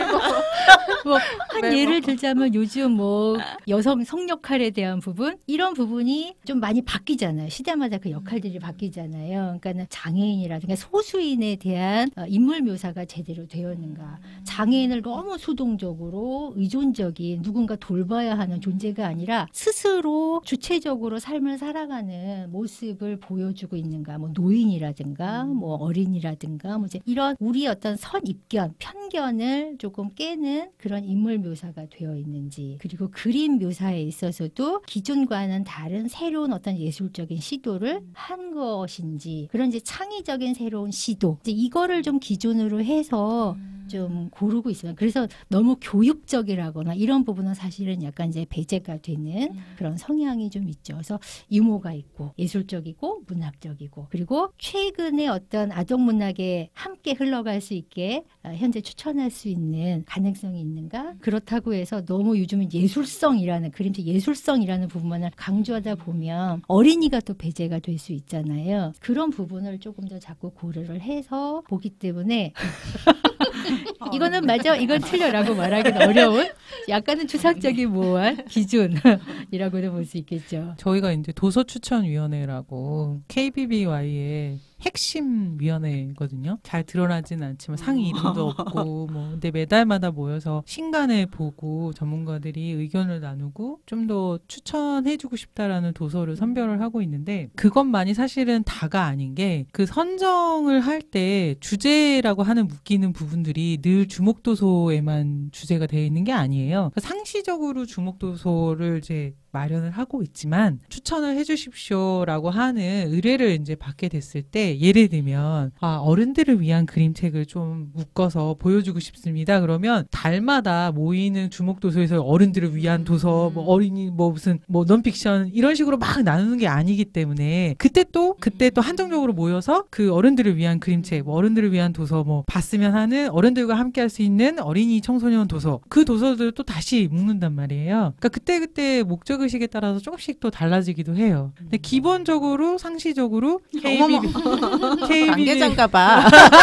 한 예를 들자면 요즘 뭐 여성 성 역할에 대한 부분 이런 부분이 좀 많이 바뀌잖아요. 시대마다 그 역할들이 바뀌잖아요. 그러니까 장애인이라든가 소수인에 대한 인물 묘사가 제대로 되어 있는가. 장애인을 너무 수동적으로 의존적인 누군가 돌봐야 하는 존재가 아니라 스스로 주체적으로 삶을 살아가는 모습을 보여주고 있는가. 뭐 노인이라든가 뭐 어린이라든가 뭐 이제 이런 우리 어떤 선입견, 편견을 조금 깨는 그런 인물 묘사가 되어 있는지 그리고 그림 묘사에 있어서도 기존과는 다른 새로운 어떤 예술적인 시도를 한 것인지 그런 이제 창의적인 새로운 시도 이제 이거를 좀 기준으로 해서 좀 고르고 있어요. 그래서 너무 교육적이라거나 이런 부분은 사실은 약간 이제 배제가 되는 그런 성향이 좀 있죠. 그래서 유머가 있고 예술적이고 문학적이고 그리고 최근에 어떤 아동 문학에 함께 흘러갈 수 있게 현재 추천할 수 있는 가능성이 있는가? 그렇다고 해서 너무 요즘은 예술성이라는 그림체 예술성이라는 부분만을 강조하다 보면 어린이가 또 배제가 될 수 있잖아요. 그런 부분을 조금 더 자꾸 고려를 해서 보기 때문에 이거는 맞아, 이건 틀려라고 말하기는 어려운 약간은 추상적인 모호한 기준이라고도 볼 수 있겠죠. 저희가 이제 도서추천위원회라고 KBBY의 핵심 위원회거든요. 잘 드러나진 않지만 상위 이름도 없고 뭐 근데 매달마다 모여서 신간을 보고 전문가들이 의견을 나누고 좀 더 추천해주고 싶다라는 도서를 선별을 하고 있는데 그것만이 사실은 다가 아닌 게 그 선정을 할 때 주제라고 하는 묶이는 부분들이 늘 주목도서에만 주제가 되어 있는 게 아니에요. 상시적으로 주목도서를 이제 마련을 하고 있지만 추천을 해주십시오라고 하는 의뢰를 이제 받게 됐을 때 예를 들면 어른들을 위한 그림책을 좀 묶어서 보여주고 싶습니다. 그러면 달마다 모이는 주목도서에서 어른들을 위한 도서, 뭐 어린이 뭐 무슨 뭐 넌픽션 이런 식으로 막 나누는 게 아니기 때문에 그때 또 한정적으로 모여서 그 어른들을 위한 그림책, 뭐 어른들을 위한 도서 뭐 봤으면 하는 어른들과 함께 할 수 있는 어린이 청소년 도서 그 도서들을 또 다시 묶는단 말이에요. 그러니까 그때 목적 의식에 따라서 조금씩 또 달라지기도 해요. 근데 기본적으로 상시적으로 관계자인가 봐.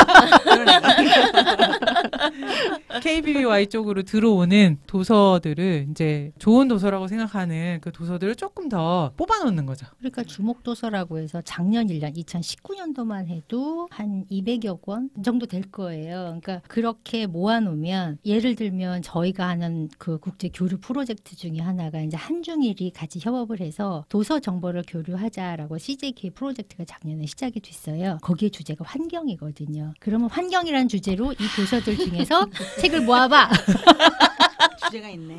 KBBY 쪽으로 들어오는 도서들을 이제 좋은 도서라고 생각하는 그 도서들을 조금 더 뽑아놓는 거죠. 그러니까 주목도서라고 해서 작년 1년 2019년도만 해도 한 200여 권 정도 될 거예요. 그러니까 그렇게 모아놓으면 예를 들면 저희가 하는 그 국제 교류 프로젝트 중에 하나가 이제 한중일이 같이 협업을 해서 도서 정보를 교류하자라고 CJK 프로젝트가 작년에 시작이 됐어요. 거기에 주제가 환경이거든요. 그러면 환경이라는 주제로 이 도서들 중에서 책을 모아봐. 주제가 있네.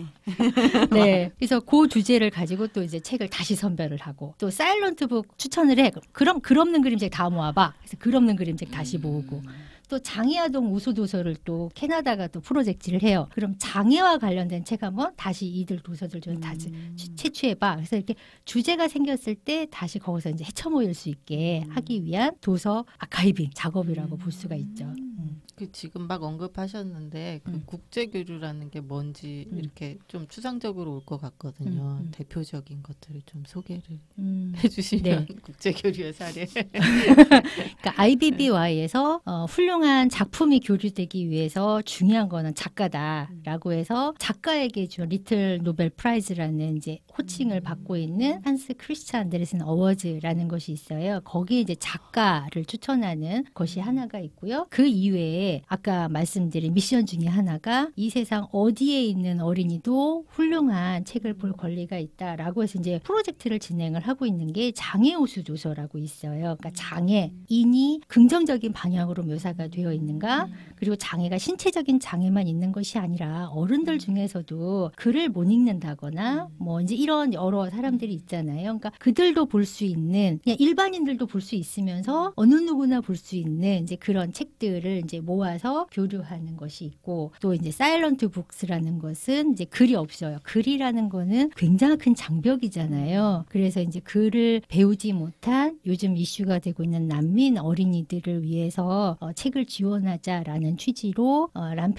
네. 그래서 그 주제를 가지고 또 이제 책을 다시 선별을 하고 또 사일런트북 추천을 해. 그럼 글 없는 그림책 다 모아봐. 그래서 글 없는 그림책 다시 모으고. 또 장애아동 우수도서를 또 캐나다가 또 프로젝트를 해요. 그럼 장애와 관련된 책 한번 다시 이들 도서들 좀 다시 채취해봐. 그래서 이렇게 주제가 생겼을 때 다시 거기서 이제 헤쳐모일 수 있게 하기 위한 도서 아카이빙 작업이라고 볼 수가 있죠. 그 지금 막 언급하셨는데 그 국제교류라는 게 뭔지 이렇게 좀 추상적으로 올 것 같거든요. 대표적인 것들을 좀 소개를 해주시면 네. 국제교류의 사례. 그러니까 IBBY에서 훌륭한 작품이 교류되기 위해서 중요한 거는 작가다라고 해서 작가에게 준 리틀 노벨 프라이즈라는 이제 호칭을 받고 있는 한스 크리스찬 안데르센 어워즈라는 것이 있어요. 거기에 이제 작가를 추천하는 것이 하나가 있고요. 그 이외에 아까 말씀드린 미션 중에 하나가 이 세상 어디에 있는 어린이도 훌륭한 책을 볼 권리가 있다라고 해서 이제 프로젝트를 진행을 하고 있는 게 장애우수 도서라고 있어요. 그러니까 장애인이 긍정적인 방향으로 묘사가 되어 있는가, 그리고 장애가 신체적인 장애만 있는 것이 아니라 어른들 중에서도 글을 못 읽는다거나 뭐 이제 이런 여러 사람들이 있잖아요. 그러니까 그들도 볼 수 있는, 그냥 일반인들도 볼 수 있으면서 어느 누구나 볼 수 있는 이제 그런 책들을 이제 모아서 교류하는 것이 있고, 또 이제 사일런트 북스라는 것은 이제 글이 없어요. 글이라는 거는 굉장히 큰 장벽이잖아요. 그래서 이제 글을 배우지 못한 요즘 이슈가 되고 있는 난민 어린이들을 위해서 책을 지원하자라는 취지로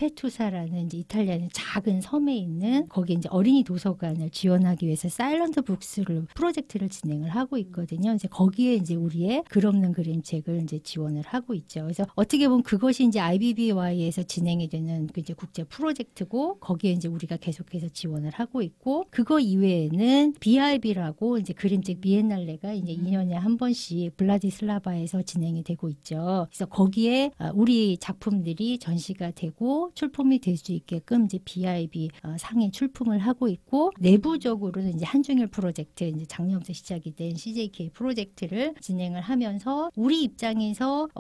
람페투사라는 이제 이탈리아의 작은 섬에 있는 거기 이제 어린이 도서관을 지원하기 위해서 사일런트 북스를 프로젝트를 진행을 하고 있거든요. 이제 거기에 이제 우리의 글 없는 그림책을 이제 지원을 하고 있죠. 그래서 어떻게 보면 그것이 이제 IBBY에서 진행이 되는 그 이제 국제 프로젝트고, 거기에 이제 우리가 계속해서 지원을 하고 있고, 그거 이외에는 BRB라고 이제 그림책 비엔날레가 이제 2년에 한 번씩 블라디슬라바에서 진행이 되고 있죠. 그래서 거기에 우리 작품들이 전시가 되고 출품이 될 수 있게끔 이제 BRB 상에 출품을 하고 있고, 내부적으로는 이제 한중일 프로젝트, 이제 작년부터 시작이 된 CJK 프로젝트를 진행을 하면서 우리 입장에서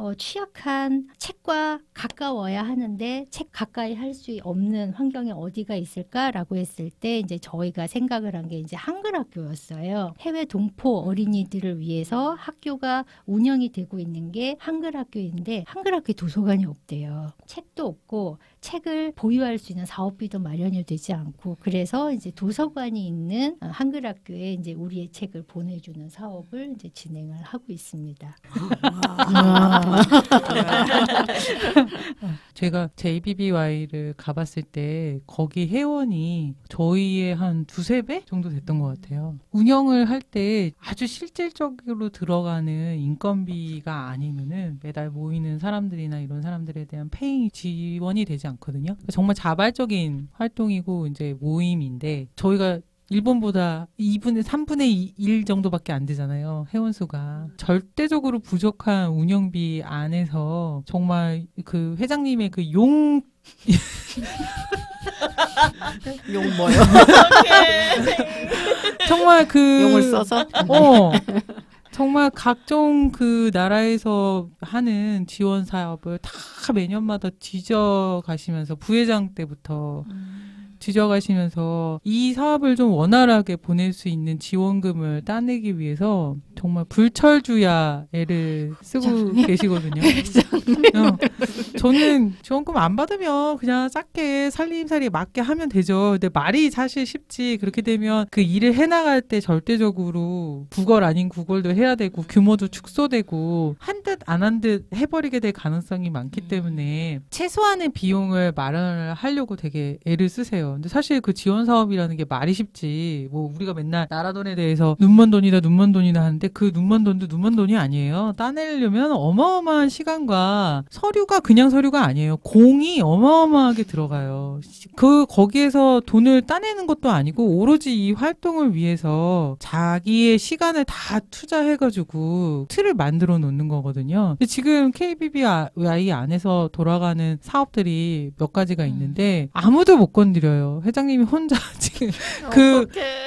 취약한 책과 가까워야 하는데 책 가까이 할 수 없는 환경에 어디가 있을까라고 했을 때 이제 저희가 생각을 한 게 이제 한글 학교였어요. 해외 동포 어린이들을 위해서 학교가 운영이 되고 있는 게 한글 학교인데 한글 학교에 도서관이 없대요. 책도 없고 책을 보유할 수 있는 사업비도 마련이 되지 않고, 그래서 이제 도서관이 있는 한글 학교에 이제 우리의 책을 보내주는 사업을 이제 진행을 하고 있습니다. 제가 JBBY를 가봤을 때 거기 회원이 저희의 한 두세 배 정도 됐던 것 같아요. 운영을 할 때 아주 실질적으로 들어가는 인건비가 아니면은 매달 모이는 사람들이나 이런 사람들에 대한 페이 지원이 되지 않거든요. 정말 자발적인 활동이고 이제 모임인데, 저희가 일본보다 3분의 1 정도밖에 안 되잖아요. 회원수가. 절대적으로 부족한 운영비 안에서 정말 그 회장님의 그 용 뭐요? 정말 그 용을 써서? 정말 각종 그 나라에서 하는 지원 사업을 다 매년마다 뒤져가시면서 부회장 때부터 뒤져가시면서 이 사업을 좀 원활하게 보낼 수 있는 지원금을 따내기 위해서 정말 불철주야 애를 쓰고 계시거든요. 저는 지원금 안 받으면 그냥 작게 살림살이 맞게 하면 되죠. 근데 말이 사실 쉽지, 그렇게 되면 그 일을 해나갈 때 절대적으로 구걸 아닌 구걸도 해야 되고 규모도 축소되고 한 듯 안 한 듯 해버리게 될 가능성이 많기 때문에 최소한의 비용을 마련을 하려고 되게 애를 쓰세요. 근데 사실 그 지원 사업이라는 게 말이 쉽지, 뭐 우리가 맨날 나라 돈에 대해서 눈먼 돈이다 하는데 그 눈먼 돈도 눈먼 돈이 아니에요. 따내려면 어마어마한 시간과 서류가 그냥 서류가 아니에요. 공이 어마어마하게 들어가요. 거기에서 돈을 따내는 것도 아니고 오로지 이 활동을 위해서 자기의 시간을 다 투자해가지고 틀을 만들어 놓는 거거든요. 근데 지금 KBBY 안에서 돌아가는 사업들이 몇 가지가 있는데 아무도 못 건드려요. 회장님이 혼자 지금 그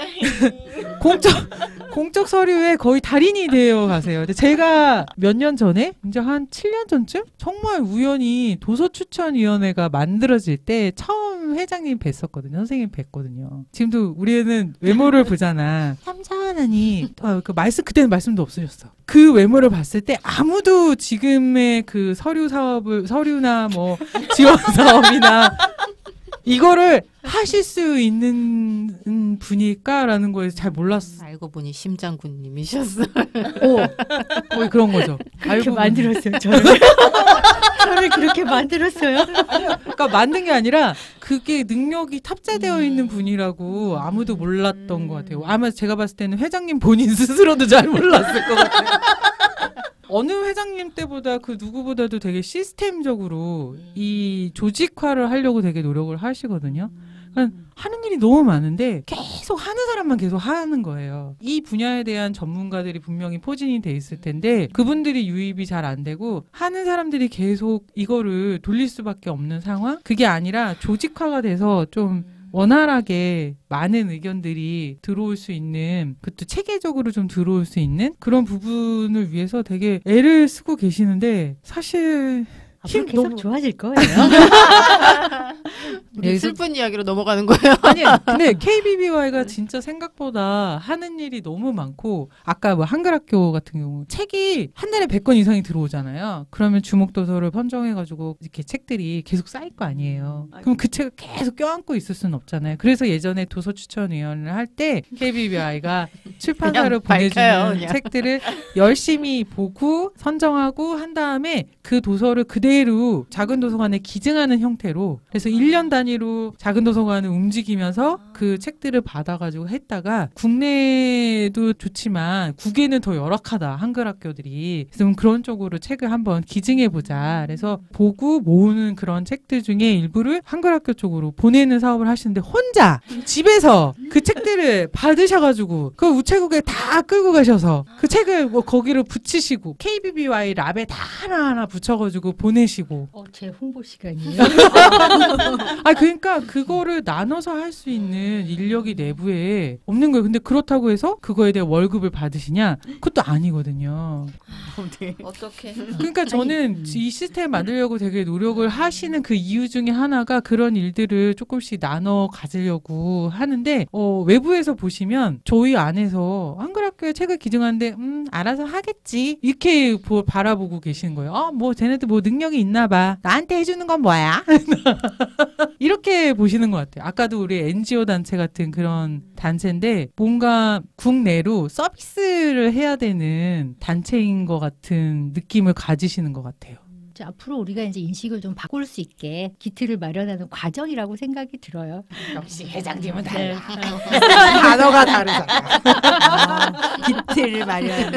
공적 서류에 거의 달인이 되어 가세요. 근데 제가 몇 년 전에, 이제 한 7년 전쯤 정말 우연히 도서추천위원회가 만들어질 때 처음 참 회장님 뵀었거든요. 선생님 뵀거든요. 지금도 우리 애는 외모를 보잖아. 얌전하니 그 말씀 그때는 말씀도 없으셨어. 그 외모를 봤을 때 아무도 지금의 그 서류나 뭐 지원 사업이나 이거를 하실 수 있는 분일까라는 거에 잘 몰랐어. 알고 보니 심장군님이셨어. 거의 그런 거죠. 그렇게 만들었어요. 저를. 저를 그렇게 만들었어요. 그러니까 만든 게 아니라 그게 능력이 탑재되어 있는 분이라고 아무도 몰랐던 것 같아요. 아마 제가 봤을 때는 회장님 본인 스스로도 잘 몰랐을 것 같아요. 어느 회장님 때보다 그 누구보다도 되게 시스템적으로 이 조직화를 하려고 되게 노력을 하시거든요. 그러니까 하는 일이 너무 많은데 계속 하는 사람만 계속 하는 거예요. 이 분야에 대한 전문가들이 분명히 포진이 돼 있을 텐데 그분들이 유입이 잘 안 되고 하는 사람들이 계속 이거를 돌릴 수밖에 없는 상황? 그게 아니라 조직화가 돼서 좀 원활하게 많은 의견들이 들어올 수 있는, 그것도 체계적으로 좀 들어올 수 있는 그런 부분을 위해서 되게 애를 쓰고 계시는데 사실 앞으로 계속 좋아질 거예요. 우리 슬픈 이야기로 넘어가는 거예요. 아니, 근데 KBBY가 진짜 생각보다 하는 일이 너무 많고, 아까 뭐 한글학교 같은 경우 책이 한 달에 100권 이상이 들어오잖아요. 그러면 주목도서를 선정해가지고 이렇게 책들이 계속 쌓일 거 아니에요. 그럼 그 책을 계속 껴안고 있을 수는 없잖아요. 그래서 예전에 도서추천위원회를 할 때 KBBY가 출판사를 보내주는 책들을 열심히 보고 선정하고 한 다음에 그 도서를 그대로 작은 도서관에 기증하는 형태로, 그래서 1년 단위로 작은 도서관을 움직이면서 그 책들을 받아가지고 했다가, 국내도 좋지만 국외는 더 열악하다, 한글 학교들이. 그래서 그런 쪽으로 책을 한번 기증해보자. 그래서 보고 모으는 그런 책들 중에 일부를 한글 학교 쪽으로 보내는 사업을 하시는데, 혼자 집에서 그 책들을 받으셔가지고 그 우체국에 다 끌고 가셔서 그 책을 뭐 거기를 붙이시고 KBBY 랍에 다 하나하나 붙여가지고 보내시고. 제 홍보 시간이에요. 그러니까 그거를 나눠서 할 수 있는 인력이 내부에 없는 거예요. 근데 그렇다고 해서 그거에 대해 월급을 받으시냐? 그것도 아니거든요. 어떻게? 그러니까 저는 이 시스템 만들려고 되게 노력을 하시는 그 이유 중에 하나가 그런 일들을 조금씩 나눠 가지려고 하는데, 외부에서 보시면 저희 안에서 한글학교에 책을 기증하는데 알아서 하겠지 이렇게 바라보고 계시는 거예요. 뭐 쟤네들 뭐 능력이 있나 봐. 나한테 해주는 건 뭐야? 이렇게 보시는 것 같아요. 아까도 우리 NGO 단체 같은 그런 단체인데 뭔가 국내로 서비스를 해야 되는 단체인 것 같은 느낌을 가지시는 것 같아요. 앞으로 우리가 이제 인식을 좀 바꿀 수 있게 기틀을 마련하는 과정이라고 생각이 들어요. 역시 회장님은 달라. 단어가 다르잖아. 기틀을 마련하는.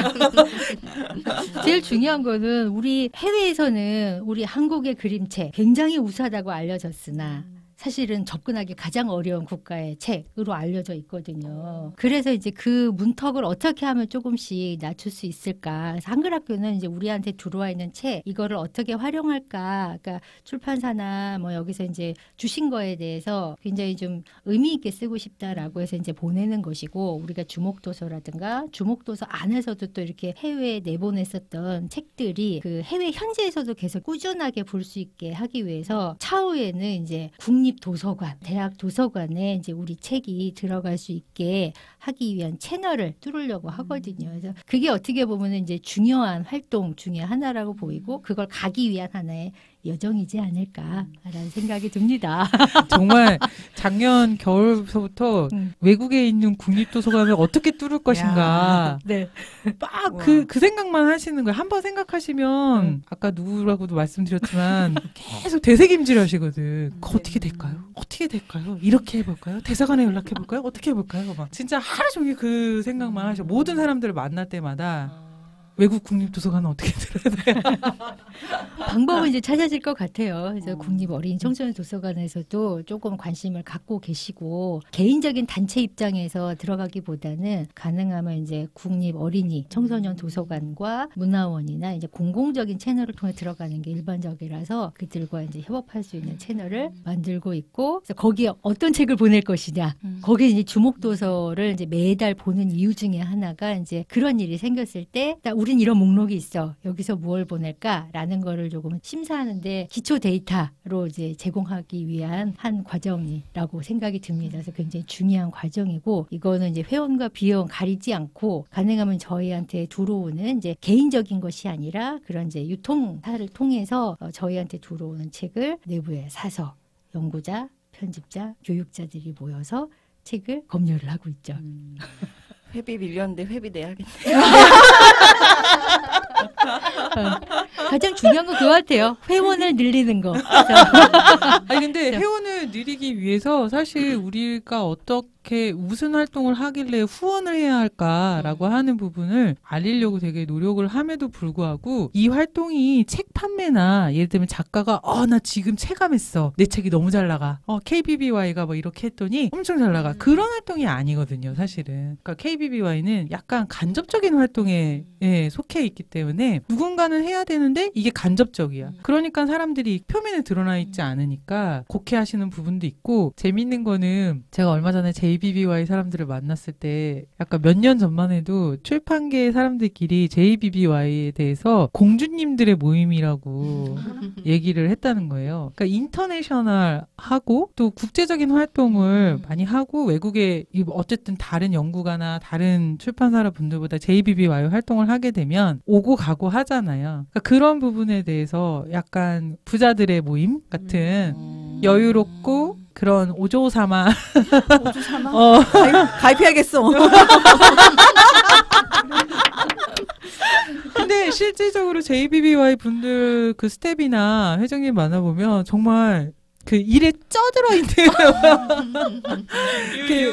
제일 중요한 거는 우리 해외에서는 우리 한국의 그림책 굉장히 우수하다고 알려졌으나 사실은 접근하기 가장 어려운 국가의 책으로 알려져 있거든요. 그래서 이제 그 문턱을 어떻게 하면 조금씩 낮출 수 있을까. 그래서 한글학교는 이제 우리한테 들어와 있는 책, 이거를 어떻게 활용할까. 그러니까 출판사나 뭐 여기서 이제 주신 거에 대해서 굉장히 좀 의미 있게 쓰고 싶다라고 해서 이제 보내는 것이고, 우리가 주목도서라든가 주목도서 안에서도 또 이렇게 해외에 내보냈었던 책들이 그 해외 현지에서도 계속 꾸준하게 볼 수 있게 하기 위해서 차후에는 이제 국립도서관, 대학 도서관에 이제 우리 책이 들어갈 수 있게 하기 위한 채널을 뚫으려고 하거든요. 그래서 그게 어떻게 보면 이제 중요한 활동 중에 하나라고 보이고, 그걸 가기 위한 하나의 여정이지 않을까라는 생각이 듭니다. 정말 작년 겨울서부터 외국에 있는 국립도서관을 어떻게 뚫을 것인가. 네. 막 그 생각만 하시는 거예요. 한번 생각하시면 아까 누구라고도 말씀드렸지만 계속 되새김질 하시거든. 그거 어떻게 될까요? 어떻게 될까요? 이렇게 해볼까요? 대사관에 연락해볼까요? 어떻게 해볼까요? 막 진짜 하루 종일 그 생각만 하셔. 모든 사람들을 만날 때마다 외국 국립도서관은 어떻게 들어야 돼요? 방법은 이제 찾아질 것 같아요. 그래서 국립 어린이 청소년 도서관에서도 조금 관심을 갖고 계시고, 개인적인 단체 입장에서 들어가기보다는 가능하면 이제 국립 어린이 청소년 도서관과 문화원이나 이제 공공적인 채널을 통해 들어가는 게 일반적이라서 그들과 이제 협업할 수 있는 채널을 만들고 있고, 그래서 거기에 어떤 책을 보낼 것이냐, 거기에 이제 주목도서를 이제 매달 보는 이유 중에 하나가 이제 그런 일이 생겼을 때 우린 이런 목록이 있어. 여기서 무엇을 보낼까라는 거를 조금 심사하는데 기초 데이터로 이제 제공하기 위한 한 과정이라고 생각이 듭니다. 그래서 굉장히 중요한 과정이고 이거는 이제 회원과 비회원 가리지 않고 가능하면 저희한테 들어오는 이제 개인적인 것이 아니라 그런 이제 유통사를 통해서 저희한테 들어오는 책을 내부에 사서 연구자, 편집자, 교육자들이 모여서 책을 검열을 하고 있죠. 회비 밀렸는데 회비 내야겠네. 가장 중요한 건 그거 같아요. 회원을 늘리는 거. 아니 근데 회원을 늘리기 위해서 사실 우리가 어떻게 무슨 활동을 하길래 후원을 해야 할까라고 하는 부분을 알리려고 되게 노력을 함에도 불구하고 이 활동이 책 판매나 예를 들면 작가가 나 지금 체감했어. 내 책이 너무 잘 나가. KBBY가 뭐 이렇게 했더니 엄청 잘 나가. 그런 활동이 아니거든요, 사실은. 그러니까 KBBY는 약간 간접적인 활동에 속해 있기 때문에 누군가는 해야 되는데 이게 간접적이야. 그러니까 사람들이 표면에 드러나 있지 않으니까 곡해하시는 부분도 있고 재밌는 거는 제가 얼마 전에 JBBY 사람들을 만났을 때 약간 몇 년 전만 해도 출판계 사람들끼리 JBBY에 대해서 공주님들의 모임이라고 얘기를 했다는 거예요. 그러니까 인터내셔널하고 또 국제적인 활동을 많이 하고 외국에 어쨌든 다른 연구가나 다른 출판사라 분들보다 JBBY 활동을 하게 되면 오고 가고 하잖아요. 그러니까 그런 부분에 대해서 약간 부자들의 모임 같은 여유롭고 그런 오조삼아 가입해야겠어. 근데 실질적으로 JBBY 분들 그 스텝이나 회장님 만나보면 정말 그 일에 쪄들어 있는 이렇게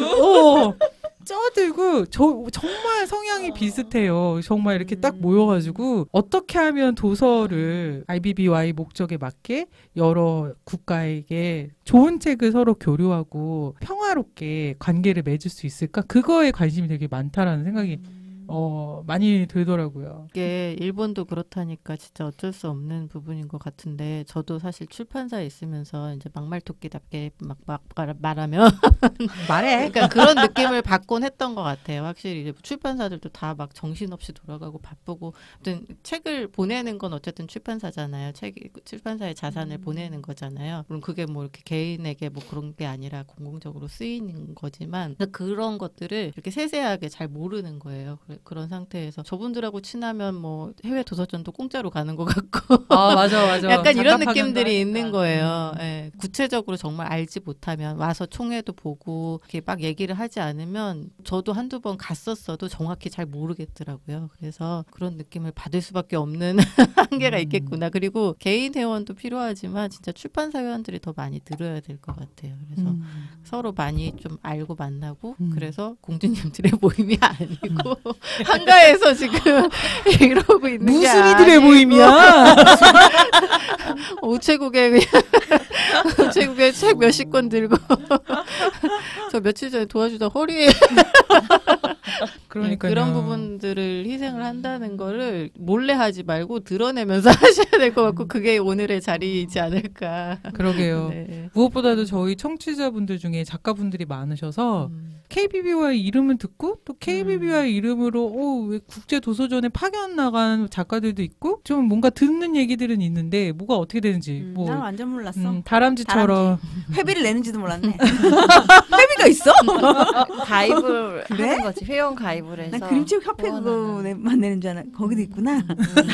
쪄들고 정말 성향이 비슷해요. 정말 이렇게 딱 모여가지고 어떻게 하면 도서를 IBBY 목적에 맞게 여러 국가에게 좋은 책을 서로 교류하고 평화롭게 관계를 맺을 수 있을까? 그거에 관심이 되게 많다라는 생각이 많이 들더라고요. 이게 일본도 그렇다니까 진짜 어쩔 수 없는 부분인 것 같은데 저도 사실 출판사에 있으면서 이제 막말토끼답게 막 말하면 말해. 그러니까 그런 느낌을 받곤 했던 것 같아요. 확실히 이제 출판사들도 다 막 정신없이 돌아가고 바쁘고 아무튼 책을 보내는 건 어쨌든 출판사잖아요. 출판사의 자산을 보내는 거잖아요. 물론 그게 뭐 이렇게 개인에게 뭐 그런 게 아니라 공공적으로 쓰이는 거지만 그런 것들을 이렇게 세세하게 잘 모르는 거예요. 그런 상태에서 저분들하고 친하면 뭐 해외 도서전도 공짜로 가는 것 같고 맞아. 약간 이런 느낌들이 있는 거예요. 예, 구체적으로 정말 알지 못하면 와서 총회도 보고 이렇게 막 얘기를 하지 않으면 저도 한두 번 갔었어도 정확히 잘 모르겠더라고요. 그래서 그런 느낌을 받을 수밖에 없는 한계가 있겠구나. 그리고 개인 회원도 필요하지만 진짜 출판사 회원들이 더 많이 늘어야 될 것 같아요. 그래서 서로 많이 좀 알고 만나고 그래서 공주님들의 모임이 아니고 한가해서 지금 이러고 있는 게 무슨 이들의 모임이야? 우체국에 책 몇십 권 들고 저 며칠 전에 도와주다 허리에 그러니까요. 그런 부분들을 희생을 한다는 거를 몰래 하지 말고 드러내면서 하셔야 될 것 같고 그게 오늘의 자리이지 않을까. 그러게요. 네. 무엇보다도 저희 청취자분들 중에 작가분들이 많으셔서 KBBY 이름을 듣고 또 KBBY 이름으로 왜 국제도서전에 파견 나간 작가들도 있고 좀 뭔가 듣는 얘기들은 있는데 뭐가 어떻게 되는지 난 완전 몰랐어. 다람쥐처럼 회비를 내는지도 몰랐네. 회비가 있어? 가입을 그래? 하는 거지. 회원 가입을 해서. 난 그림책 협회 그거만 내는 줄 알아. 거기도 있구나.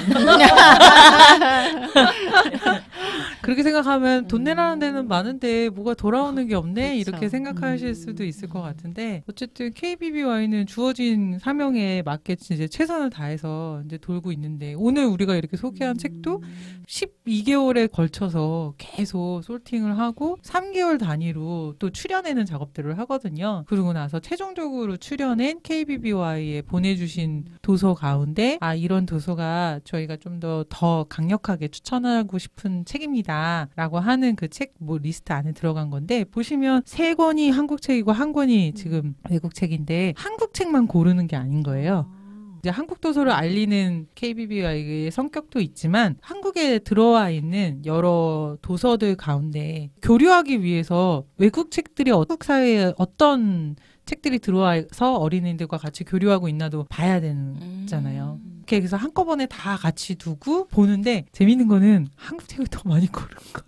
그렇게 생각하면 돈 내라는 데는 많은데 뭐가 돌아오는 게 없네 이렇게 생각하실 수도 있을 것 같은데 어쨌든 KBBY는 주어진 사명에 맞게 이제 최선을 다해서 이제 돌고 있는데 오늘 우리가 이렇게 소개한 책도 12개월에 걸쳐서 계속 솔팅을 하고 3개월 단위로 또 출연해는 작업들을 하거든요. 그러고 나서 최종적으로 출연한 KBBY에 보내주신 도서 가운데 이런 도서가 저희가 좀 더 강력하게 추천하고 싶은 책입니다 라고 하는 그 책 뭐 리스트 안에 들어간 건데 보시면 3권이 한국 책이고 1권이 지금 외국 책인데 한국 책만 고르는 게 아닌 거예요. 이제 한국 도서를 알리는 KBBY의 성격도 있지만 한국에 들어와 있는 여러 도서들 가운데 교류하기 위해서 외국 책들이 한국 사회에 어떤 책들이 들어와서 어린이들과 같이 교류하고 있나도 봐야 되잖아요. 이렇게 해서 한꺼번에 다 같이 두고 보는데 재밌는 거는 한국 책을 더 많이 고른 것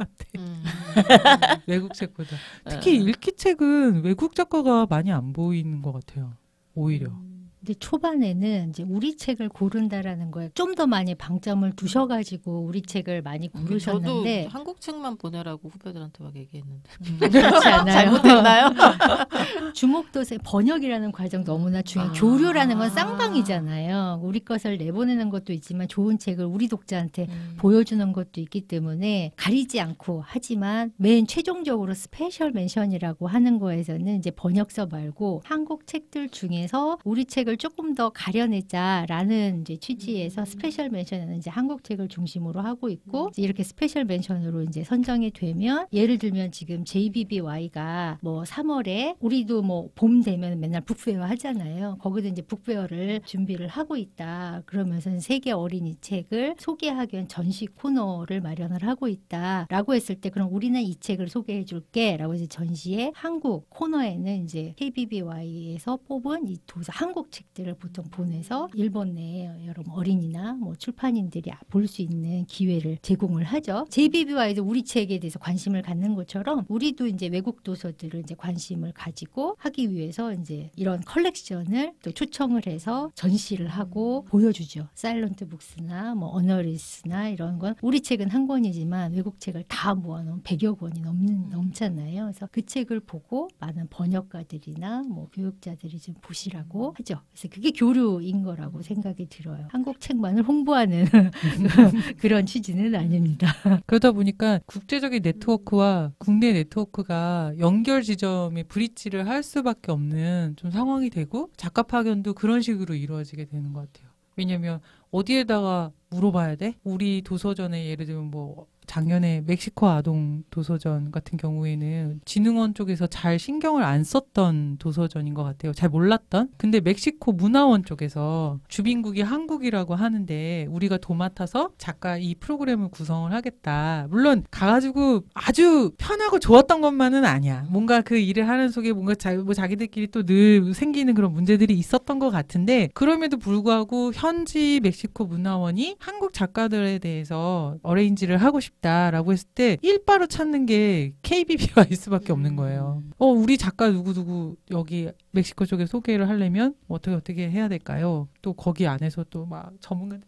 같아. 외국 책보다. 특히 읽기 책은 외국 작가가 많이 안 보이는 것 같아요. 오히려. 근데 초반에는 이제 우리 책을 고른다라는 거에 좀 더 많이 방점을 두셔가지고 우리 책을 많이 고르셨는데 저도 한국 책만 보내라고 후배들한테 막 얘기했는데 그렇지 않아요. 잘못했나요? 주목도세 번역이라는 과정 너무나 중요해요. 교류라는 건 쌍방이잖아요. 우리 것을 내보내는 것도 있지만 좋은 책을 우리 독자한테 보여주는 것도 있기 때문에 가리지 않고 하지만 맨 최종적으로 스페셜 멘션이라고 하는 거에서는 이제 번역서 말고 한국 책들 중에서 우리 책을 조금 더 가려내자라는 이제 취지에서 스페셜 멘션은 이제 한국 책을 중심으로 하고 있고 이제 이렇게 스페셜 멘션으로 이제 선정이 되면 예를 들면 지금 JBBY가 뭐 3월에 우리도 뭐 봄 되면 맨날 북페어 하잖아요. 거기도 이제 북페어를 준비를 하고 있다. 그러면서 세계 어린이 책을 소개하기 위한 전시 코너를 마련을 하고 있다라고 했을 때 그럼 우리는 이 책을 소개해 줄게라고 이제 전시에 한국 코너에는 이제 KBBY에서 뽑은 이 도서 한국 책들을 보통 보내서 일본 내에 여러분 어린이나 뭐 출판인들이 볼 수 있는 기회를 제공을 하죠. JBBY도 우리 책에 대해서 관심을 갖는 것처럼 우리도 이제 외국 도서들을 이제 관심을 가지고 하기 위해서 이제 이런 컬렉션을 또 초청을 해서 전시를 하고 보여주죠. 사일런트 북스나 뭐 어너리스나 이런 건 우리 책은 한 권이지만 외국 책을 다 모아놓은 100여 권이 넘잖아요. 그래서 그 책을 보고 많은 번역가들이나 뭐 교육자들이 좀 보시라고 하죠. 그래서 그게 교류인 거라고 생각이 들어요. 한국 책만을 홍보하는 그런 취지는 아닙니다. 그러다 보니까 국제적인 네트워크와 국내 네트워크가 연결 지점이 브릿지를 할 수밖에 없는 좀 상황이 되고 작가 파견도 그런 식으로 이루어지게 되는 것 같아요. 왜냐면 어디에다가 물어봐야 돼? 우리 도서전에 예를 들면 뭐 작년에 멕시코 아동 도서전 같은 경우에는 진흥원 쪽에서 잘 신경을 안 썼던 도서전인 것 같아요. 잘 몰랐던. 근데 멕시코 문화원 쪽에서 주빈국이 한국이라고 하는데 우리가 도맡아서 작가 이 프로그램을 구성을 하겠다. 물론 가가지고 아주 편하고 좋았던 것만은 아니야. 뭔가 그 일을 하는 속에 뭔가 자기들끼리 또 늘 생기는 그런 문제들이 있었던 것 같은데 그럼에도 불구하고 현지 멕시코 문화원이 한국 작가들에 대해서 어레인지를 하고 싶다라고 했을 때 일바로 찾는 게 KBBY일 수밖에 없는 거예요. 우리 작가 누구누구 여기 멕시코 쪽에 소개를 하려면 어떻게 해야 될까요? 또 거기 안에서 또 막 전문가들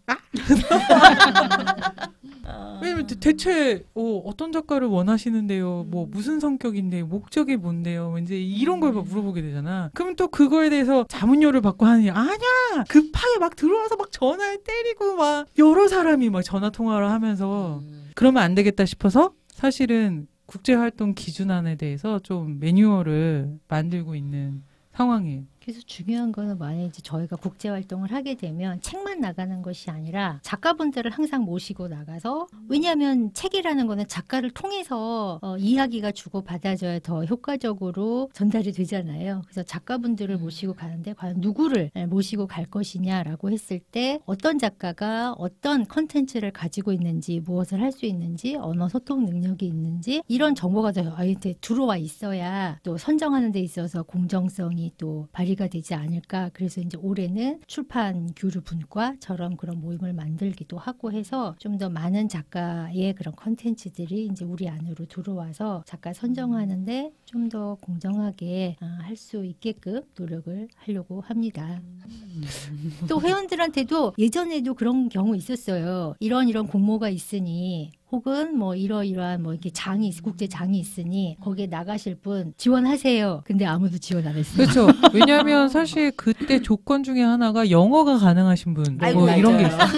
왜냐면 대체 어떤 작가를 원하시는데요? 뭐 무슨 성격인데요? 목적이 뭔데요? 이제 이런 걸 막 물어보게 되잖아. 그러면 또 그거에 대해서 자문료를 받고 하느니 아니야 급하게 막 들어와서 막 전화를 때리고 막 여러 사람이 막 전화 통화를 하면서 그러면 안 되겠다 싶어서 사실은 국제활동 기준안에 대해서 좀 매뉴얼을 만들고 있는 상황이에요. 그래서 중요한 거는 만약에 이제 저희가 국제 활동을 하게 되면 책만 나가는 것이 아니라 작가분들을 항상 모시고 나가서 왜냐하면 책이라는 거는 작가를 통해서 이야기가 주고 받아져야 더 효과적으로 전달이 되잖아요. 그래서 작가분들을 모시고 가는데 과연 누구를 모시고 갈 것이냐라고 했을 때 어떤 작가가 어떤 컨텐츠를 가지고 있는지 무엇을 할 수 있는지 언어 소통 능력이 있는지 이런 정보가 저희한테 들어와 있어야 또 선정하는 데 있어서 공정성이 또 발휘가 되지 않을까. 그래서 이제 올해는 출판 교류 분과처럼 그런 모임을 만들기도 하고 해서 좀 더 많은 작가의 그런 컨텐츠들이 이제 우리 안으로 들어와서 작가 선정하는데 좀 더 공정하게 할 수 있게끔 노력을 하려고 합니다. 또 회원들한테도 예전에도 그런 경우 있었어요. 이런 공모가 있으니 혹은 뭐 이러이러한 뭐 이렇게 국제 장이 있으니 거기에 나가실 분 지원하세요. 근데 아무도 지원 안 했어요. 그렇죠. 왜냐하면 사실 그때 조건 중에 하나가 영어가 가능하신 분 뭐 이런 게 있어요.